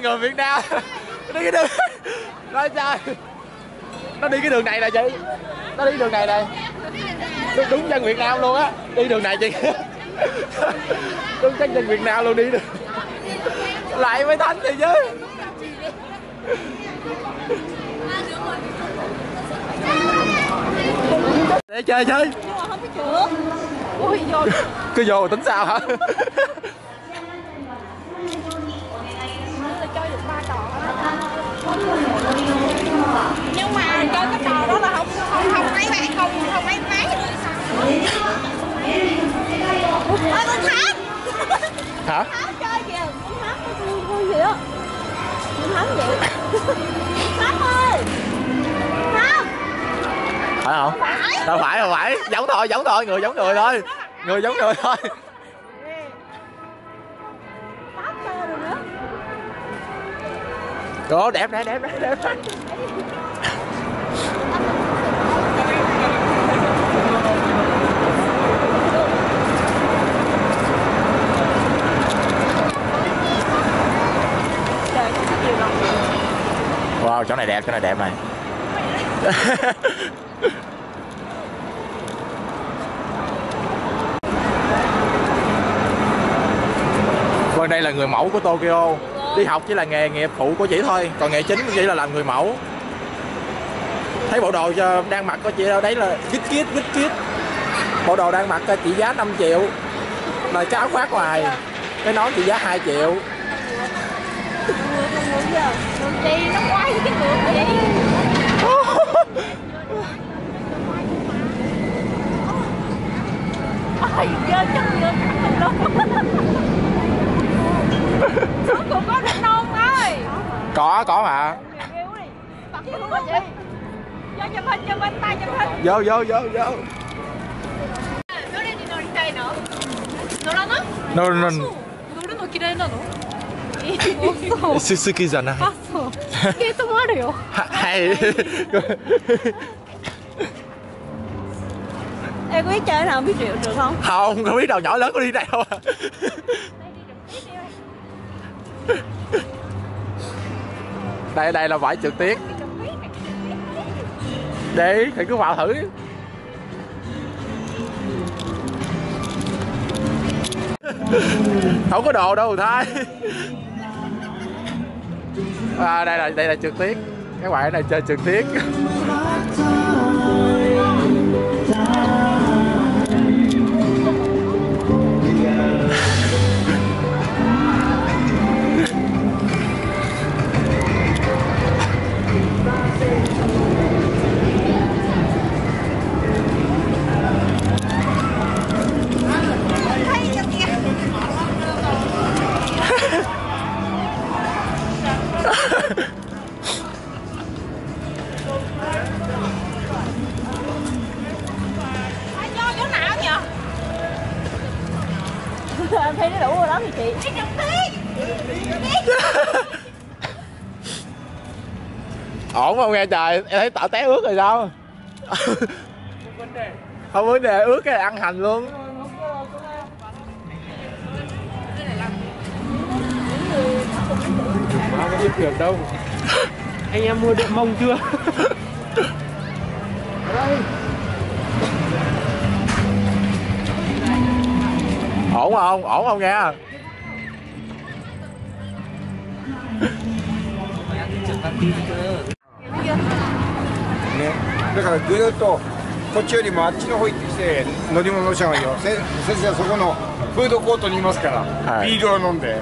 người Việt Nam. Đi cái đường nói sao nó đi cái đường này nè chị, nó đi đường này này, đúng dân Việt Nam luôn á, đi đường này chị. Đúng chắc dân Việt Nam luôn, đi được lại mới thánh thì chứ. Để chơi chơi Không biết chưa. Ui vô. cứ vô tính sao hả? Chơi được 3 trò đó. Nhưng mà chơi cái trò đó là không mấy bạn không mấy máy được sao? Con Thám. Hả? Thám chơi kìa, con Thám vui gì á? Con Thám vậy. Thám ơi. Thám. Phải không? Đâu phải, không phải, giống thôi, người giống người thôi, người giống người thôi. Thám chơi rồi nữa. Đó, đẹp. Wow, chỗ này đẹp này. Vâng, đây là người mẫu của Tokyo. Đi học chỉ là nghề nghiệp phụ của chị thôi, còn nghề chính của chị là làm người mẫu. Thấy bộ đồ cho đang mặc của chị đâu đấy là Git Kit. Bộ đồ đang mặc trị giá 5 triệu. Là cái áo khoác ngoài, cái nón trị giá 2 triệu. Đường chi nó quay cái ngược vậy. Ôi giơ chân vô cẳng luôn. Số cuộc có thịt non ơi. Có mà. Bật cái luôn chị. Vô chụp hình cho bên tay chụp hình. Vô. No. 乗るの嫌いなの？ 好きじゃない。 あ、そう。スケートもあるよ。 はい。 Em có biết chơi nào biết rượu được không? Không biết đâu, nhỏ lớn có đi đây đâu à. Đây là bãi trượt tuyết. Đi, thì cứ vào thử. Không có đồ đâu thay. À, đây là trượt tuyết. Các bạn này chơi trượt tuyết. Em thấy nó đủ rồi đó thì chị. Ổn không nghe trời, em thấy tao té ướt rồi sao? Không vấn đề, ướt cái này ăn hành luôn. Má có biết được đâu. Anh em mua đệm mông chưa? Ổn không nghe? ね、だからぐるっとこっちよりもあっちの方行ってきて乗り物乗した方がいいよ。先生はそこのフードコートにいますから、 はい、 ビールを飲んで。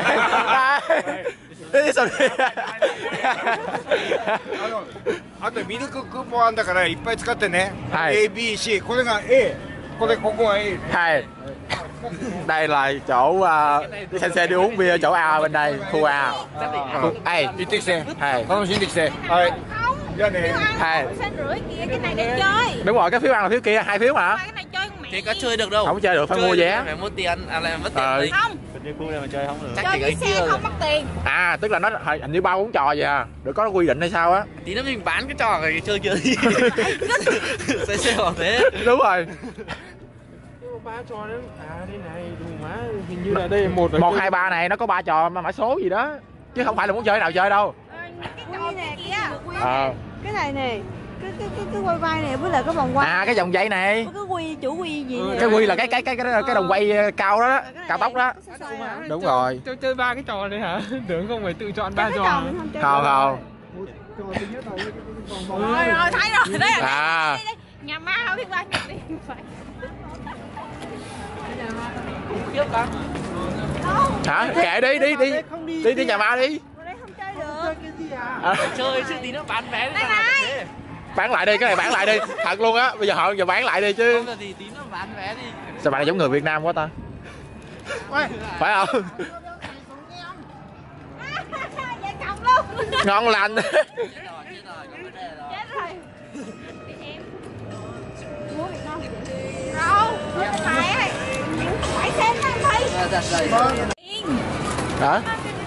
あとミルククーポンあんだからいっぱい使ってね。 はい、 A B C これが A、ここが A。 はい。Đây là chỗ xe đi uống bia chỗ A bên đây, khu A. Ê, 行ってきて。 はい。 楽しんできて。はい。じゃあね。 はい。 Rưỡi kia cái này để chơi. Đúng rồi, cái phiếu ăn là phiếu kia, 2 phiếu mà. Cái này chơi con mẹ. Chị có chơi được đâu. Không chơi được, phải mua vé. Phải mua tiền, à lại mất tiền. Không. Khu này mà chơi không được. Chắc chơi chỉ cái xe kia không mất tiền. À, tức là nó hình như 3-4 trò vậy à. Được có quy định hay sao á. Tí nữa mình bán cái trò này chơi chưa đi. Xe bảo thế. Đúng rồi. 3 trò đó. À đây này, đủ má, hình như là đây 1 2 3 này nó có 3 trò mà mã số gì đó. chứ không phải là muốn chơi nào chơi đâu. Quy nè kia. Cái này nè, cái quay vai này với lại cái vòng quay. À cái vòng dây này. Cái quy chủ quy gì nè. Cái quy là cái đồng quay cao đó, cao tốc đó. Đúng rồi. Chơi 3 cái trò này hả? Tưởng không phải tự chọn 3 trò. Không. Rồi thấy rồi đấy. À. Nhà ma không biết qua đi. Hả? Kệ đi nhà ma đi. Chơi chứ tí nữa bán vé đi. Bán lại đi, cái này bán lại đi. Thật luôn á, bây giờ họ giờ bán lại đi chứ. Không là gì tí nữa bán vé đi. Sao bạn này giống người Việt Nam quá ta? Phải không? Vậy chồng luôn. Ngon lành. Chết rồi. Mua Việt Nam. Đâu? Phải ơi. Phải xem anh thấy. Hả?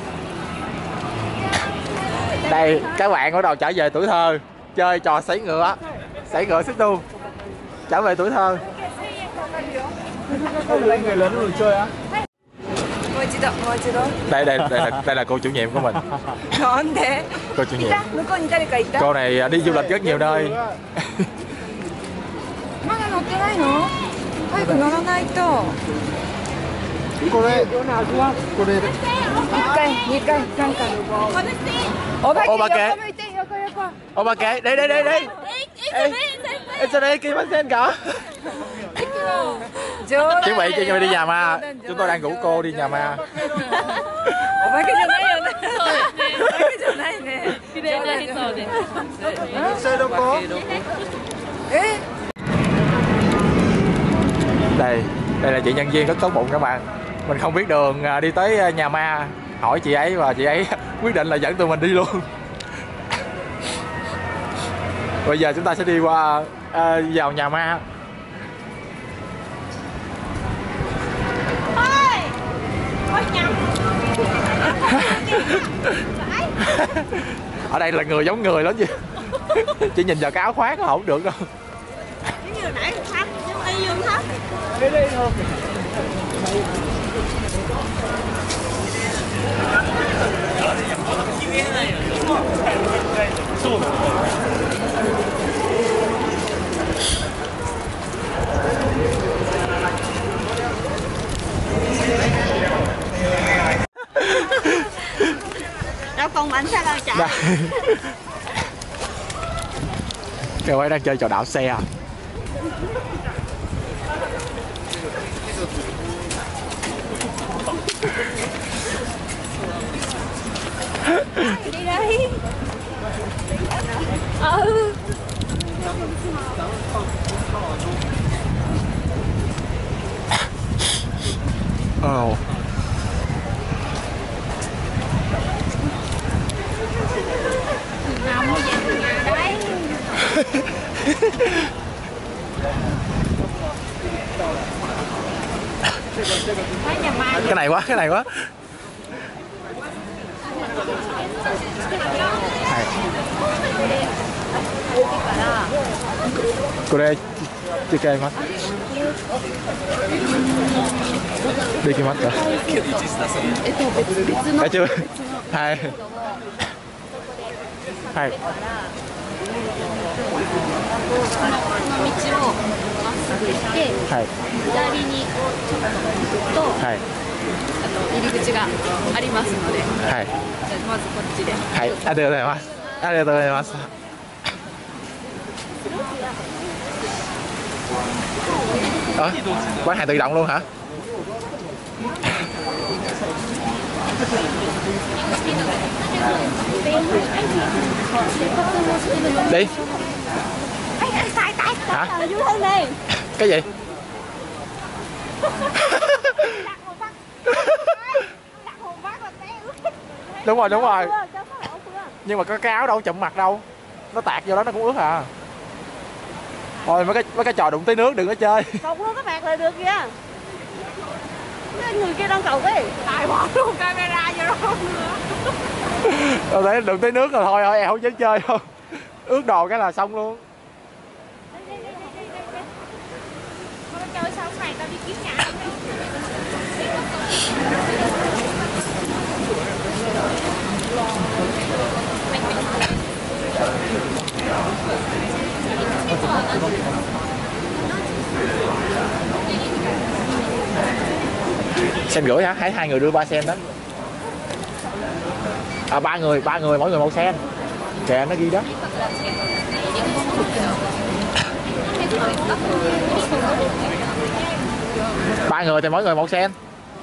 Đây, các bạn bắt đầu trở về tuổi thơ, chơi trò sấy ngựa xích đu, trở về tuổi thơ. Người lớn rồi chơi á? Đây là cô chủ nhiệm của mình. Cô chủ nhiệm. 向こうに誰かいた？ Cô này đi du lịch rất nhiều nơi. まだ乗ってないの？早く乗らないと。 これ 1回、2回、3回。お化け横向いて、横。 Ô ba kệ, đi. Ê, sao đây kia bánh sen cả. Chuẩn bị đi nhà ma. Chúng tôi đang rủ cô đi nhà ma. お化けじゃないよね。お化けじゃないね。綺麗な人で。 それどこ？ Đây là chị nhân viên rất tốt bụng các bạn. Mình không biết đường đi tới nhà ma, hỏi chị ấy và chị ấy quyết định là dẫn tụi mình đi luôn. Bây giờ chúng ta sẽ đi qua vào nhà ma. Ở đây là người giống người lắm chứ. Chỉ nhìn vào cái áo khoác không được đâu. Như hồi nãy thắt, nhưng y dương thắt. Đâu còn bánh sao đâu chạy. Kêu ấy đang chơi trò đảo xe. Đi đây. Ừ. Oh. Nào mua về nhà đấy. Nhà ma. Cái này quá. Cô đây chị kê mắt. Đi cái mắt cả. Thấy chưa? Hai. はい。 この道をまっすぐ行って、 はい。 左にこうちょっと行くと、 はい。 あと入り口がありますので、 はい。 じゃあまずこっちで。 はい。ありがとうございます。ありがとうございます。Bán hàng tự động luôn hả? Đi. Hả? Dưới thân đi. Cái gì? Đúng rồi. Nhưng mà có cái áo đâu chụm mặt đâu. Nó tạt vô đó nó cũng ướt à. Thôi mấy cái trò đụng tới nước đừng có chơi. Cột luôn các bạn là được kìa. Cái người kia đang cầu cái. Tài bỏ luôn camera vô đó. Tôi thấy đụng tới nước rồi thôi em không dám chơi đâu. Ướt đồ cái là xong luôn. Chơi sao này tao đi kiếm nhà. Sen rưỡi hả? Hai người đưa 3 sen đó. À, ba người mỗi người 1 sen. Kìa nó ghi đó. Ba người thì mỗi người 1 sen.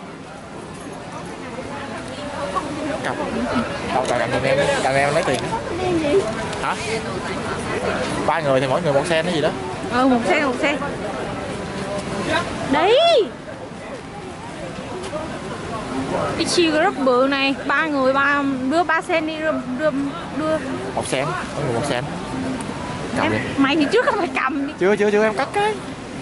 Cầm em lấy tiền. Hả? 3 người thì mỗi người 1 sen cái gì đó. 1 sen. Đấy. Cái chiêu rất bự này, 3 người đưa 3 sen đi, đưa 1 sen, mỗi người 1 sen. Cầm đi. Mày thì trước mày cầm đi. Chưa em cắt cái.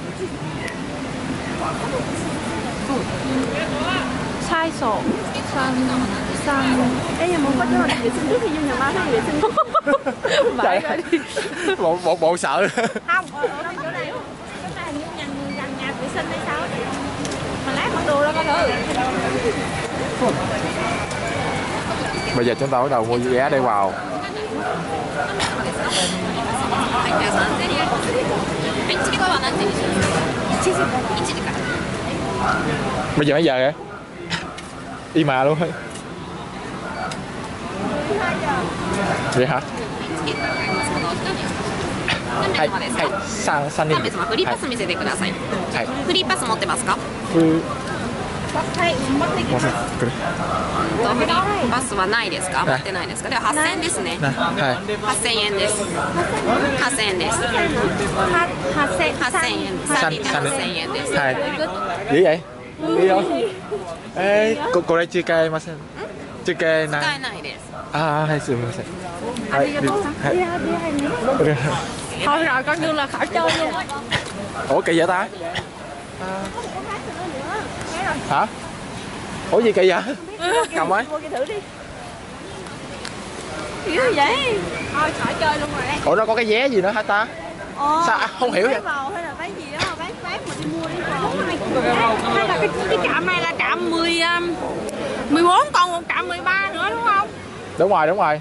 Sai sổ. Sang. Ê, nhưng mà có chỗ nào vệ sinh trước khi vô nhà ba thấy vệ sinh Vậy rồi đi. Bộ sợ. Không, ở đây chỗ này hình như nhà vệ sinh hay sao vậy? Mà lát mặc đồ ra coi thử. Bây giờ chúng ta bắt đầu mua vé để vào. Bây giờ mấy giờ vậy? Y mà luôn. Vậy hả?はい、3人で。 フリーパス見せてください。 はい。 フリーパス持ってますか？ フリーパスはないですか？持ってないですか？では8000円ですね。 はい。 8000円です。8000円です。8000円。3人で8000円です。 はい。gì vậy? Đi đâu? Ê, cô đây chưa cài mà xem. Chưa cài này. 使えないです。 À, hay sự mình sẽ. Thôi rồi con Dương là khỏi chơi luôn. Ủa kỳ vậy ta? Hả? Ủa gì kỳ vậy? Cầm ấy. Kiểu vậy. Thôi khỏi chơi luôn rồi đấy. Ủa nó có cái vé gì nữa hả ta? Sao không hiểu vậy? Vào hay là cái gì đó mà bán mà đi mua đi vào. Hay là cái trạm này là trạm 14 còn một trạm 13 nữa đúng không? Đúng rồi. Hồi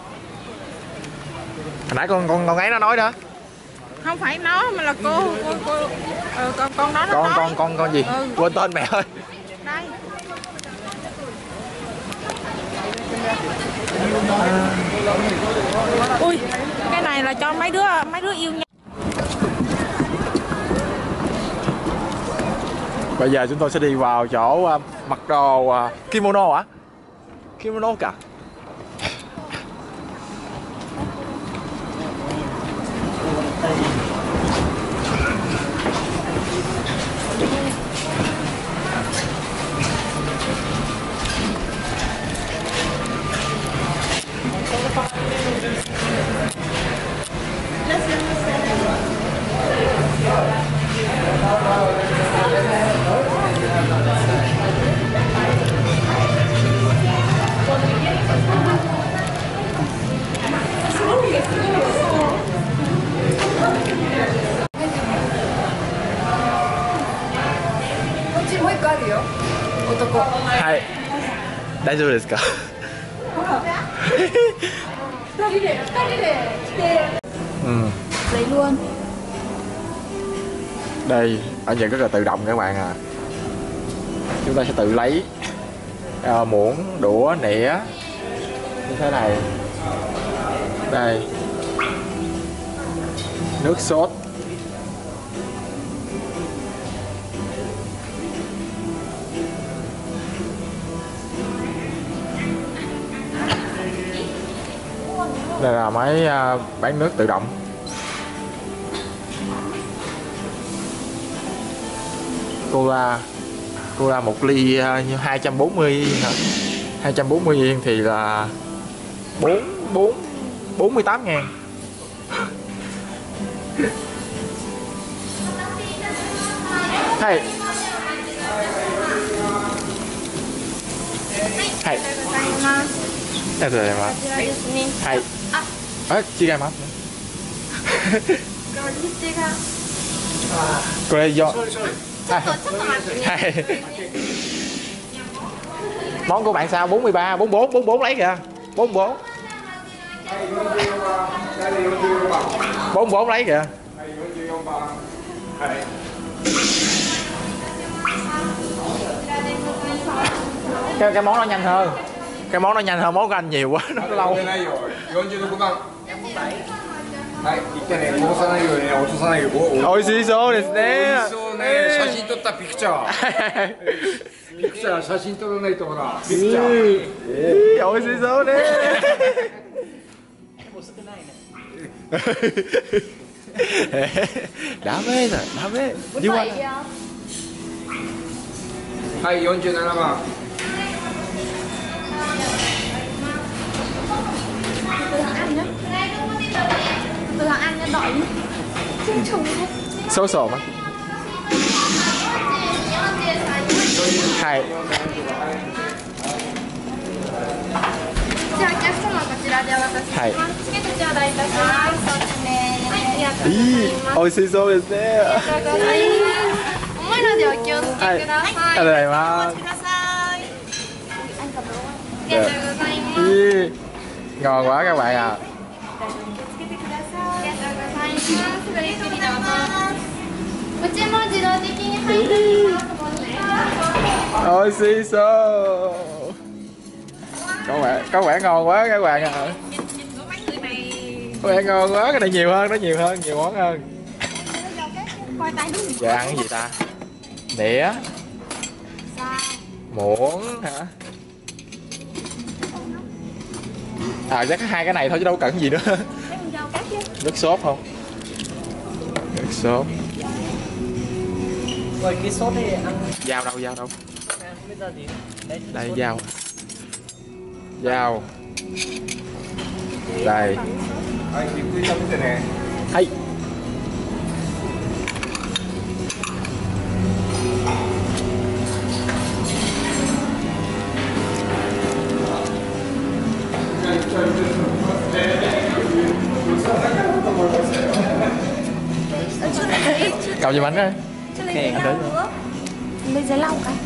nãy con ấy nó nói đó. Không phải nó mà là cô con đó nó nói. Con gì? Quên tên mẹ ơi. Đây. Ui, cái này là cho mấy đứa yêu nhau. Bây giờ chúng tôi sẽ đi vào chỗ mặc đồ kimono hả? Kimono cả. Hai. 大丈夫ですか? Lấy luôn. Đây, ở nhà rất là tự động các bạn à. Chúng ta sẽ tự lấy muỗng, đũa, nĩa như thế này. Đây. Nước sốt. Đây là máy bán nước tự động. Cola 1 ly như 240 yên hả? 240 yên thì là 48.000. Hey. Hey. Hey. Chigai mas. Cô đây do. Món của bạn sao? 43, 44 lấy kìa. 44. 44 lấy kìa. Cái món nó nhanh hơn. Cái món nó nhanh hơn món của anh nhiều quá, nó lâu. 46番。はい、一回ね、こぼさないようにね、落とさないように。 美味しそうですね。 美味しそうね。写真撮ったピクチャー。ピクチャー写真撮らないとほら。ピクチャー。 美味しそうね。ダメだ、ダメ。 はい、47番。 Từ hàng ăn cho đợi chung chung Số sổ mà. Hai. じゃあお客様こちらでお渡しします。チケット頂戴いたします。そうですね。はい、ありがとうございます。 美味しそうですね。 ありがとうございます。重いのでお気をつけください。 ありがとうございます。 ください。ありがとうございます。 Ngon quá các bạn à. ご注文自動的に入っております。 Ôi xì xô. Có vẻ ngon quá các bạn à. Có vẻ ngon quá, cái này nhiều hơn, nó nhiều hơn, nhiều món hơn. Giờ ăn cái gì ta? Đĩa. Muỗng hả? À chắc hai cái này thôi chứ đâu cần gì nữa. Nước sốt không? Nước sốt. Rồi cái sốt này ăn. Dao đâu, dao đâu? Bây giờ thì đây dao. Dao. Đây. はい、ゆっくり食べてね。 はい。Cậu gì bánh ơi. Lấy giấy lau cái.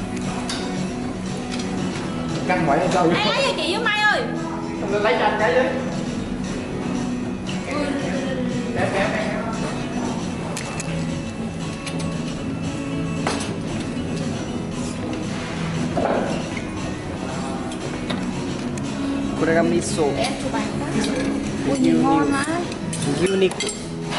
Căng ngoại lên đâu. Ai lấy cho chị với Mai ơi. Không lấy cho anh cái chứ. Kurang miso. Em chụp ảnh đó. Ui nhìn ngon quá. Unique.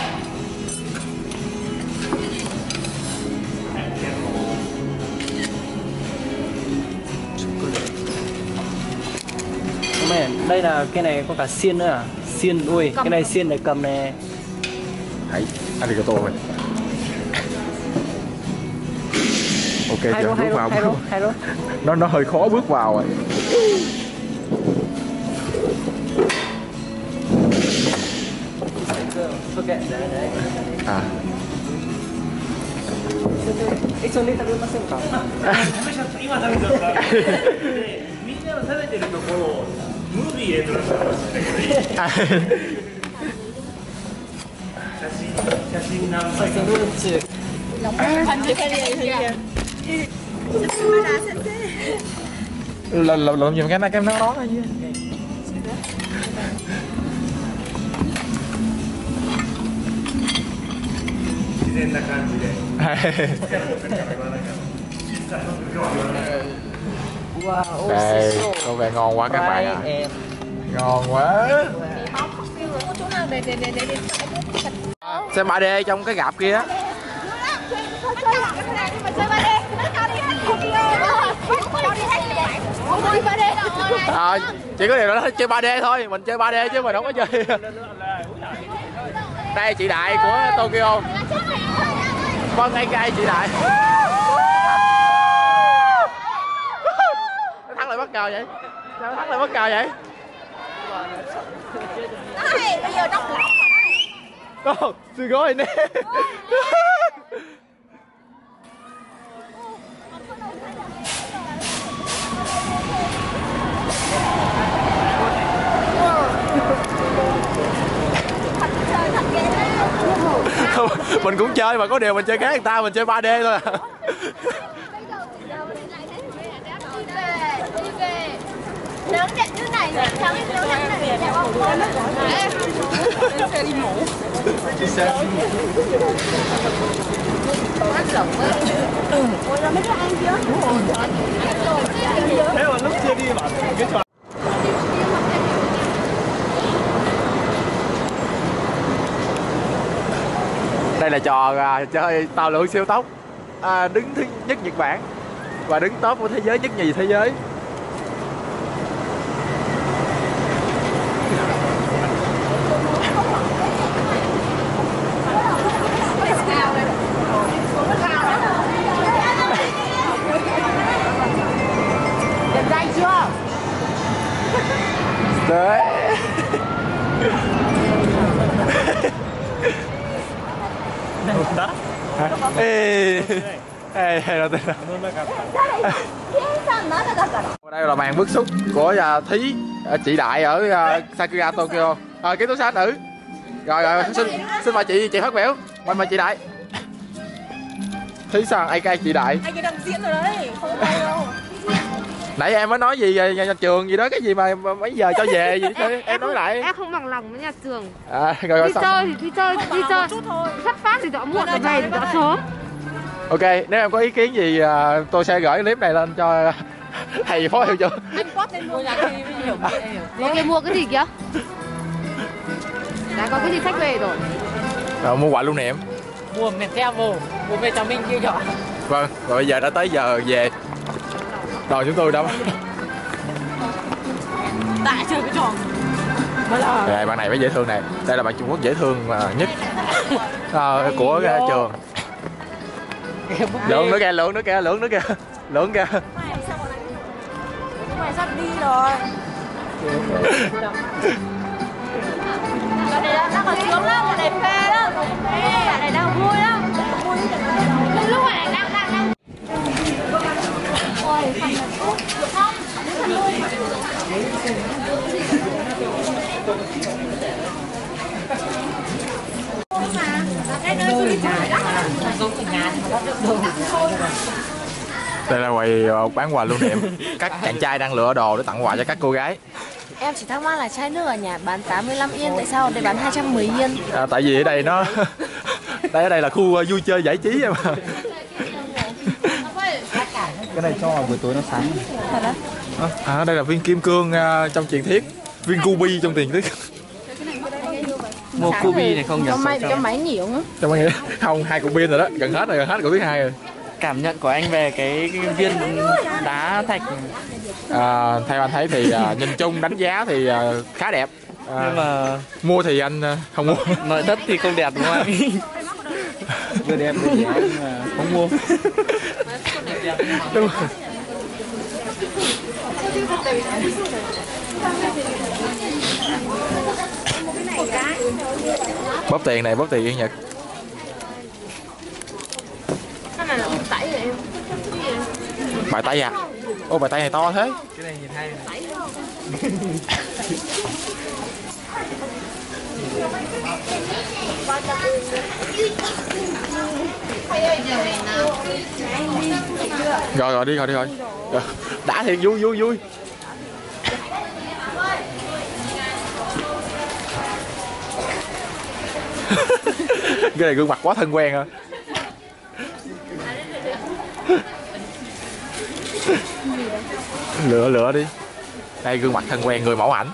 Mẹ, đây là cái này có cả xiên nữa à? Xiên, ui, cái này xiên để cầm này. Hãy, arigato rồi. Ok, giờ bước vào. Nó hơi khó bước vào rồi. Ok, đấy. À. 一緒に食べませんか？ 今食べちゃった。で、みんなの食べてるところをムービー入れてらっしゃるかもしれないけど。写真何枚か。 Lộn giùm cái nó nói thôi chứ. Đây, có vẻ ngon quá các bạn ạ. Ngon quá. Xem 3D trong cái gạp kia. À, chỉ có điều đó chơi 3D thôi, mình chơi 3D chứ mình không có chơi. Đây chị Đại của Tokyo. Vâng, ngay cây chị Đại. Nó thắng lại bất ngờ vậy? Sao nó thắng lại bất ngờ vậy? Đây, bây giờ đóng lỏng rồi đấy. Sư gói nè. Mình cũng chơi mà có điều mình chơi khác người ta, mình chơi 3D thôi à. Nướng đẹp như này, cháu đi nướng đẹp như này đẹp không? Lên xe đi ngủ. Hát lẩu ấy. Ôi là mấy đứa ăn chưa? Thế mà lúc chưa đi bảo cái trò. Đây là trò chơi tàu lượn siêu tốc, đứng thứ nhất Nhật Bản và đứng top của thế giới, nhất nhì thế giới. Đẹp trai chưa? Đấy. Ê, đây là màn bức xúc của Thí, chị Đại ở Sakura Tokyo. Ký túc xá nữ. Rồi xin mời chị phát biểu. Mời chị Đại. Thí sao AK chị Đại. Anh ấy đang diễn rồi đấy, không hay đâu. Nãy em mới nói gì về nhà trường gì đó, cái gì mà mấy giờ cho về gì chứ? Em nói lại. Em không bằng lòng với nhà trường. Rồi Đi chơi thì đi chơi, xuất phát thì đỡ muộn, về thì đỡ sớm. Ok, nếu em có ý kiến gì tôi sẽ gửi clip này lên cho thầy phó hiệu trưởng. Anh quát lên mua nhà đi mới hiểu. Ok, mua cái gì kìa? Đã có cái gì khách về rồi. Rồi mua quà lưu niệm. Mua mệt theo vô, mua về cho mình kia nhỏ. Vâng, rồi bây giờ đã tới giờ về. Rồi chúng tôi đã Tại chơi cái trò. Đây, bạn này mới dễ thương này. Đây là bạn Trung Quốc dễ thương nhất của trường. Lượng nữa kìa, lượng nữa kìa, lượng nữa kìa, lượng kìa. Mày sắp đi rồi. Ở đây đang còn sướng lắm, ở đây phê lắm. Ở đây đang vui lắm. Lúc này đang. Ôi, không. Đây là quầy bán quà lưu niệm. Các chàng trai đang lựa đồ để tặng quà cho các cô gái. Em chỉ thắc mắc là chai nước ở nhà bán 85 yên, tại sao ở đây bán 210 yên? Tại vì ở đây nó ở đây là khu vui chơi giải trí em. Cái này cho buổi tối nó sáng. Thật đó? Đây là viên kim cương trong truyền thuyết, viên ruby trong truyền thuyết. Mua Kubi này không nhỉ? Cho máy nhiều nữa. Trong anh không, 2 cục pin rồi đó, gần hết của thứ hai rồi. Cảm nhận của anh về cái viên đá thạch. Theo anh thấy thì nhìn chung đánh giá thì khá đẹp. Nhưng mà mua thì anh không mua. nội thất thì không đẹp đúng không anh? Vừa đẹp vừa rẻ nhưng mà không mua. Đúng rồi. Bóp tiền này, bóp tiền Yên Nhật. Cái này là bài tẩy rồi em. Bài tay à? Ô, bài tay này to thế. Cái này nhìn hay này. Rồi đi rồi. Đã thiệt vui. Cái này gương mặt quá thân quen à. Lựa đi. Đây gương mặt thân quen, người mẫu ảnh.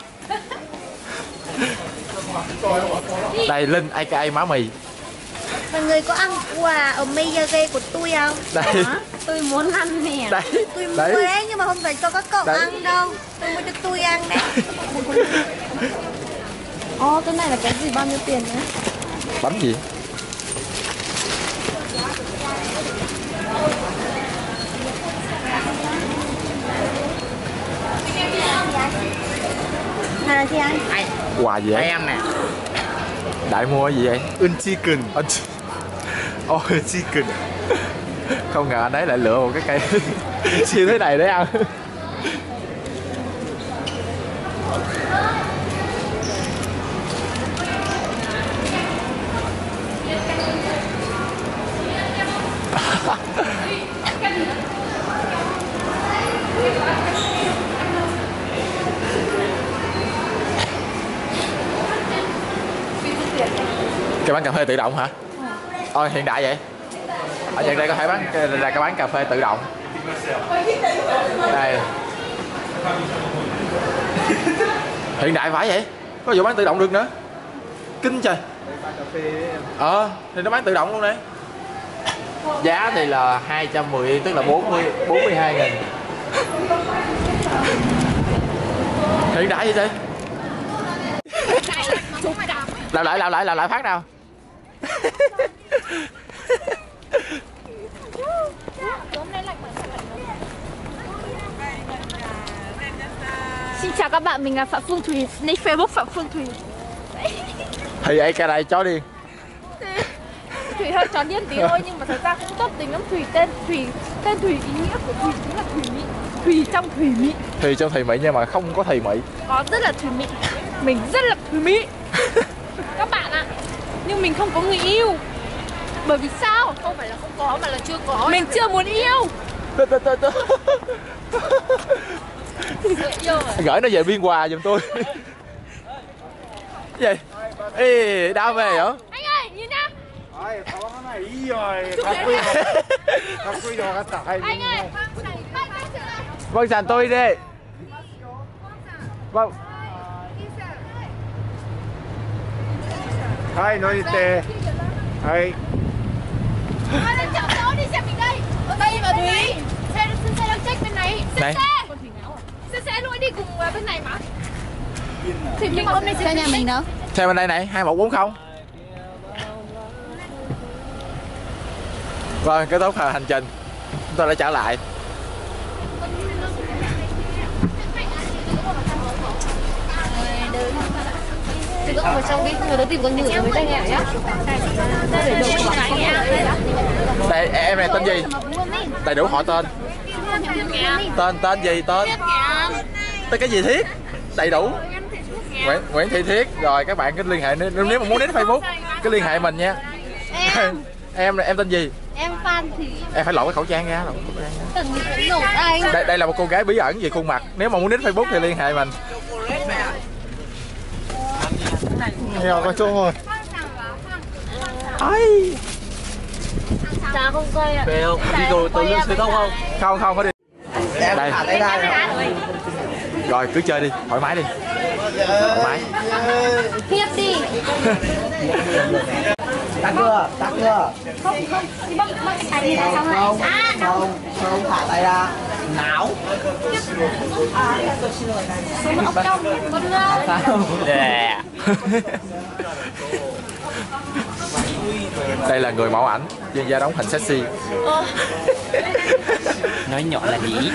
Đây Linh aka má mì. Mọi người có ăn quà ở Miyage của tôi không? Đây. Tôi muốn ăn nè. Đây. Tôi mua đấy nhưng mà không phải cho các cậu ăn đâu. Tôi mua cho tôi ăn đấy. Cái này là cái gì, bao nhiêu tiền đấy? Bánh gì? Này là gì anh? Quà gì vậy? Em nè. Đại mua cái gì vậy? Unchicken. Chicken. Không ngờ anh ấy lại lựa một cái cây siêu thế này để ăn. Cái bán cà phê tự động hả? Hiện đại vậy. Ở Nhật đây có thể bán là cái bán cà phê tự động. Đây. Hiện đại phải vậy? Có vụ bán tự động được nữa. Kinh trời. Thì nó bán tự động luôn đấy. Giá thì là 210, tức là 42.000. Hiện đại vậy trời. Làm lại phát nào. Xin chào các bạn, mình là Phạm Phương Thùy, nick Facebook Phạm Phương Thùy. Thì ấy cái này chó điên. Thùy hơi chó điên tí thôi nhưng mà thật ra cũng tốt tính lắm. Tên Thùy ý nghĩa của Thùy chính là Thùy Mỹ. Thùy trong Thùy Mỹ. Thùy trong Thùy Mỹ nhưng mà không có Thùy Mỹ. Có rất là Thùy Mỹ. Mình rất là Thùy Mỹ. Các bạn ạ. Nhưng mình không có người yêu. Bởi vì sao? Không phải là không có mà là chưa có. Mình chưa muốn yêu. Gửi nó về Biên Hòa giùm tôi. Cái gì? Ê, đau về vậy? Anh ơi, nhìn nha. Anh ơi. Vâng, sàn tôi đi. Vâng. Hai, nói đi. Hai. Lên chợ đó đi xem mình đây. Ở đây mà Thùy. Xe đang check bên này. Xe luôn đi cùng bên này mà. Thì mình hôm nay xe nhà mình nữa. Xe bên đây này, 2140. Vâng, kết thúc hành trình. Chúng tôi đã trở lại. Đừng có ở trong đi, người đó tìm con nhử với tay nhẹ nhá. Đây, em này tên gì? Đầy đủ họ tên. Tên gì? Tên cái gì Thiết? Đầy đủ. Nguyễn Thị Thiết. Rồi các bạn cứ liên hệ nếu mà muốn đến Facebook cứ liên hệ mình nha. Em tên gì? Em Phan Thị. Em phải lội cái khẩu trang ra. Đây là một cô gái bí ẩn về khuôn mặt. Nếu mà muốn đến Facebook thì liên hệ mình. Nghèo có chỗ rồi. Ây. Dạ không quay ạ. Về không? Đi rồi tới lưng suối tóc không? Không có đi. Đây. Rồi cứ chơi đi, thoải mái đi. Thoải mái. Tiếp đi. Tắt chưa? Không, thì băng tay đi ra xong rồi. Không thả tay ra. Não. Xuống ốc trong, con Đây là người mẫu ảnh, chuyên gia đóng hình sexy. Nói nhỏ là gì?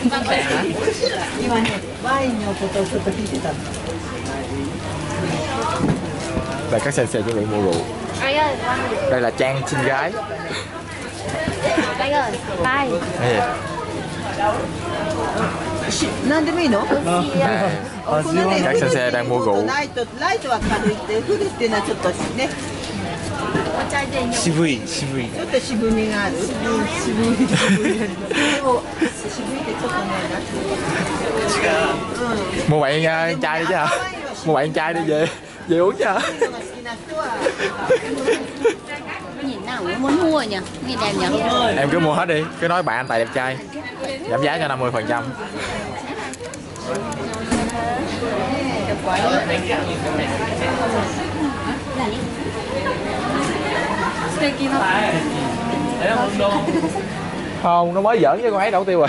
Đây các sensei chuẩn bị mua rượu. Anh ơi. Đây là Trang xinh gái. Anh ơi, tay. Các sensei đang mua rượu. Shibui. Mua bạn trai đi chứ hả? Mua bạn trai đi về uống chứ hả? Nhìn nào cũng muốn mua nhỉ? Nhìn đẹp nhỉ? Em cứ mua hết đi, cứ nói bạn anh Tài đẹp trai. Giảm giá cho 50%. Không, nó mới giỡn với con ấy đâu tiêu rồi.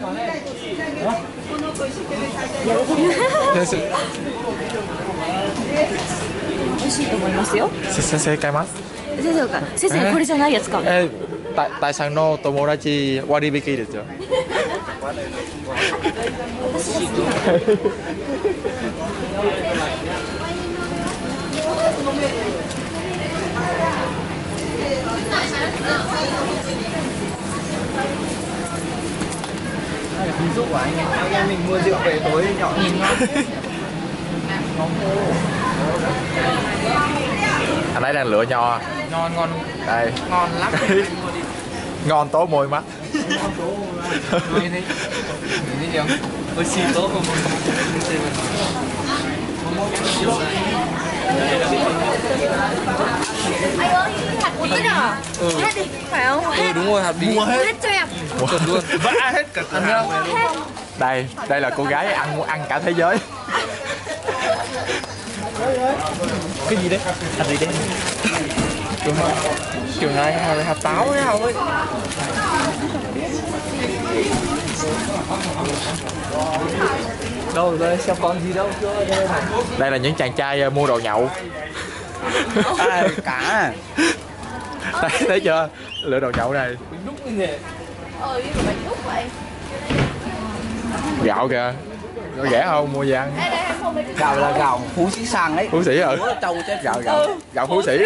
Sensei kaimasu. 先生これじゃないやつか。 大さんの友達割引ですよ。 Ví dụ của anh em mình mua rượu về tối nhậu nhìn ngon. Anh ấy đang lựa nho. Ngon. Đây. Ngon lắm. Ngon tố môi mắt. Nói thế. Nhìn thấy không? Ôi xì tố mà một. bí đó. Hết đi, phải không? Hết. Đúng rồi, hạt bí. Mua hết. Hết cho em. Chuẩn luôn. Vã hết cả cửa hàng này luôn. Đây là cô gái ăn cả thế giới. Cái gì đấy? Hạt gì đấy? Kiểu này hạt táo đấy không ấy. Đâu đây xem con gì đâu. Đây là những chàng trai mua đồ nhậu. Cá. Đây, thấy chưa? Lựa đồ nhậu này. Đúc như thế. Nhưng mà bánh đúc vậy. Gạo kìa. Có rẻ không mua về ăn? Gạo là gạo Phú Sĩ Sàng đấy. Phú Sĩ rồi. Trồng trên Gạo Phú Sĩ.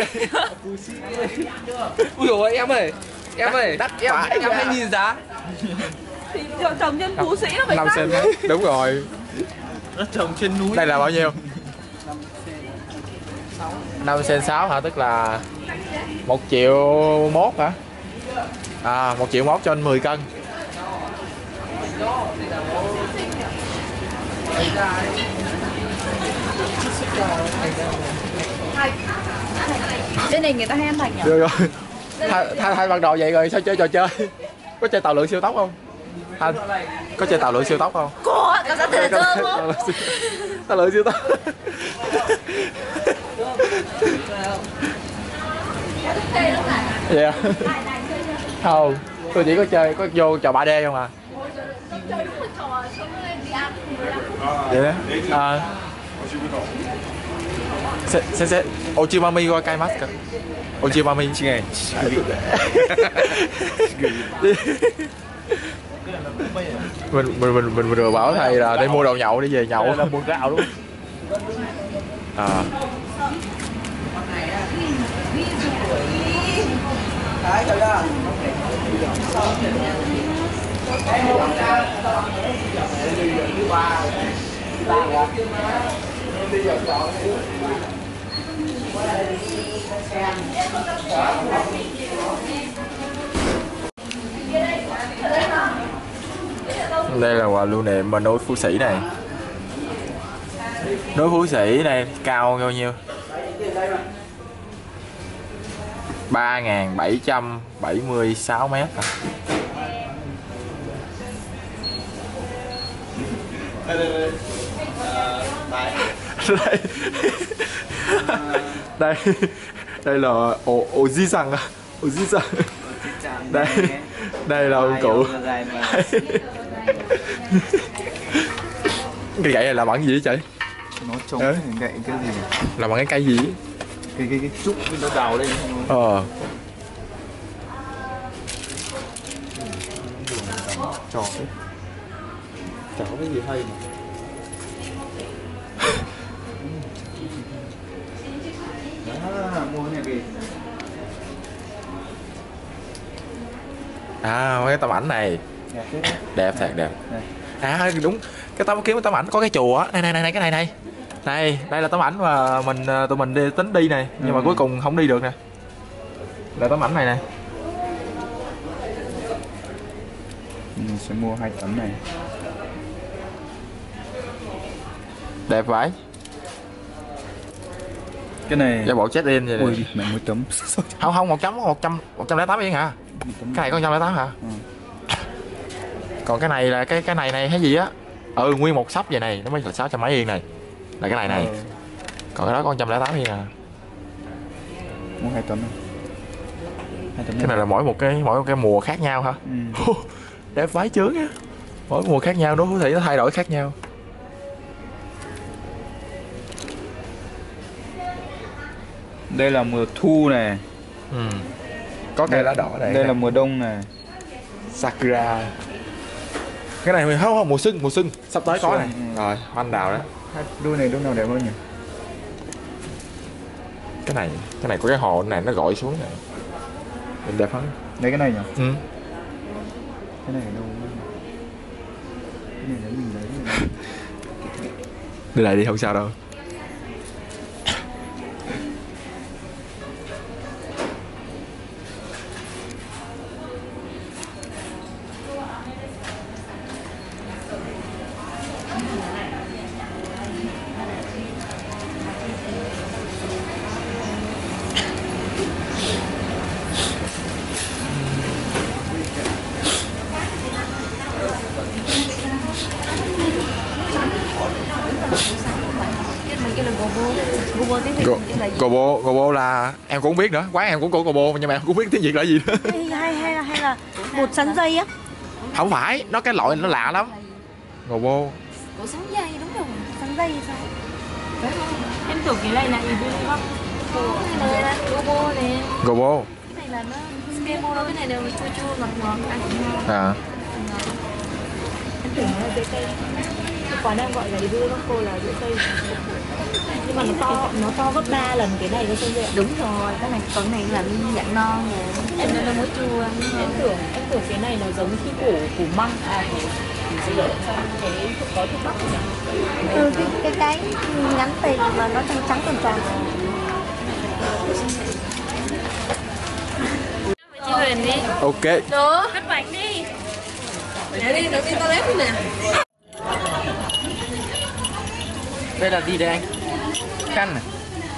Ui dồi ôi, em ơi. Em hãy nhìn giá. Thì trồng trên Phú Sĩ nó phải 5 cent. Đúng rồi. Nó trồng trên núi. Đây là bao nhiêu? 5 cent 6 hả? Tức là 1 triệu mốt hả? 1 triệu mốt trên 10 cân. Trên này người ta hay ăn thành nhỉ? Được rồi. Thay ban đầu vậy rồi sao chơi trò chơi? Có chơi tàu lượn siêu tốc không? Thanh, có chơi tàu lượn siêu tốc không? Có, cảm giác thật là thơm. Tàu lượn siêu tốc. Dạ. Không, tôi chỉ có chơi, có vô trò 3D không à? Vậy đó. Sensei, Ochimami wa kaimasu ka? Ochimami. Mình vừa bảo thầy là đi mua đồ nhậu đi về nhậu. Là bột gạo luôn. Đây là quà lưu niệm mà núi Phú Sĩ này. Núi Phú Sĩ này cao bao nhiêu? 3.776 mét à. Đây là Oji-san à. Oji-san. Đây là ông cụ. Cái gậy này là bằng gì vậy chị? Nó trông gậy cái gì? Là bằng cái cây gì? Cái trúc nó đào lên. Trò cái gì hay mà. Mua cái này kìa. Cái tấm ảnh này đẹp thiệt đẹp. Đúng, cái kiếm tấm ảnh có cái chùa á. Này cái này đây là tấm ảnh mà tụi mình tính đi này, nhưng mà cuối cùng không đi được nè. Là tấm ảnh này nè. Mình sẽ mua 2 tấm này. Đẹp vãi. Cái này giả bộ check in vậy này. Ui, mẹ 1 tấm. Không 108 yên hả? Cái này có 108 hả? Còn cái này là cái này hay gì á? Nguyên một sắp vậy này nó mới là 600 mấy yên này. Là cái này. Còn cái đó có 108 yên à. Mua 2 tấm này. 2 tấm cái này là mỗi một cái mùa khác nhau hả? Đẹp vãi chướng á. Mỗi mùa khác nhau, đối với nó thay đổi khác nhau. Đây là mùa thu này. Có cây lá đỏ này. Đây là mùa đông này. Sakura. Cái này không mùa xuân sắp tới có này. Rồi hoa anh đào đó. Đôi này đôi nào đẹp hơn nhỉ? Cái này có cái hồ này nó gội xuống này. Đẹp hơn. Đây cái này nhỉ? Cái này ở đâu? Cái này lấy mình lấy. Đưa lại đi không sao đâu. Gobo là em cũng không biết nữa, quán em cũng có Gobo nhưng mà em cũng không biết tiếng Việt là gì nữa. hay là bột sắn dây á? Không phải, nó cái loại nó lạ lắm. Gobo. Bột sắn dây đúng rồi, sắn dây sao? Em tưởng cái này là Ibiza. Cái này là Gobo này. Gobo. Cái này là nó Skemo, cái này đều chua chua ngọt ngọt ăn cũng ngon. À. Em tưởng nó là dễ cây. Quán em gọi là Ibiza là dễ cây. Nhưng mà nó to gấp 3 lần cái này cơ Xuân Duệ. Đúng rồi, cái này còn này là dạng non rồi. Em nó mới chua. Em tưởng cái này nó giống cái củ măng cái có thuốc bắc. Cái ngắn tay mà nó trắng trắng tròn. Chị Huyền đi. Ok. Được, cắt bánh đi. Đi, đầu tiên toilet đi nè. Đây là gì đây anh? Khăn này.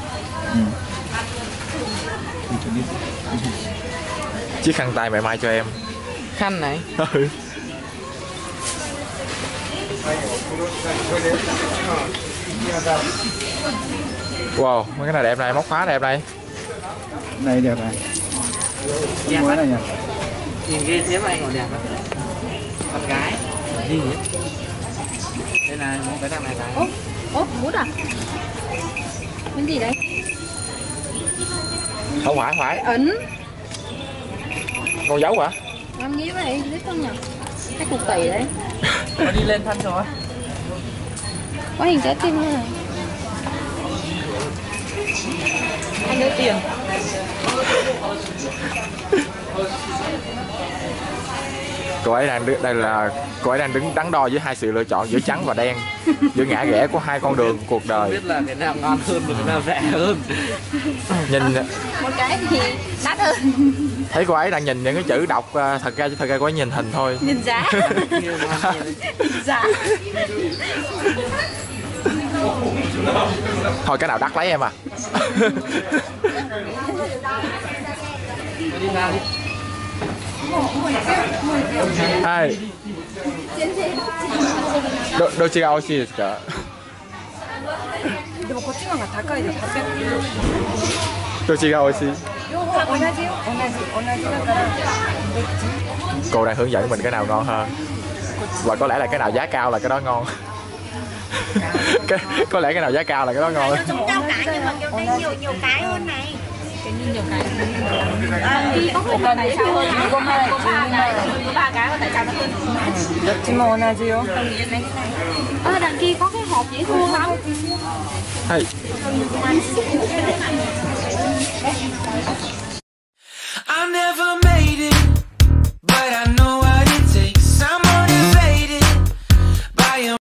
Chiếc khăn tay mẹ mai cho em. Khăn này. Wow, mấy cái này đẹp này, móc khóa đẹp này. Này đẹp này. Cái này nhỉ? Nhìn cái thế mà anh còn đẹp á. Con gái. Gì vậy? Đây này, một cái này cái. Bút à? Cái gì đấy? Không phải. Ấn. Con dấu hả? Em nghĩ vậy, biết không nhỉ? Cái cục tẩy đấy. Nó đi lên thân rồi. Có hình trái tim này. Anh đưa tiền. Cô ấy đang đứng đắn đo với hai sự lựa chọn giữa trắng và đen, giữa ngã rẽ của hai con đường cuộc đời. Không biết là cái nào ngon hơn và cái nào rẻ hơn. Nhìn Một cái thì đắt hơn. thấy cô ấy đang nhìn những cái chữ đọc, thật ra cô ấy nhìn hình thôi. Nhìn giá. Giá. Thôi cái nào đắt lấy em à. Đi ra đi. Hai.どっちが美味しいですか？ でもこっちの方が高いです。800円。 どっちが美味しい？ 両方同じよ。同じだから。 Cô đang hướng dẫn mình cái nào ngon hơn. Và có lẽ là cái nào giá cao là cái đó ngon. Có lẽ cái nào giá cao là cái đó ngon. Giống rau cải nhưng mà kiểu đây nhiều cái hơn này. Cái như nhiều cái. Đi có một lần tại sao hơn? Có 3 cái mà tại sao nó hơn? どっちも同じよ。 Đằng kia có cái hộp dễ thương lắm. Hey. I never made it, but I know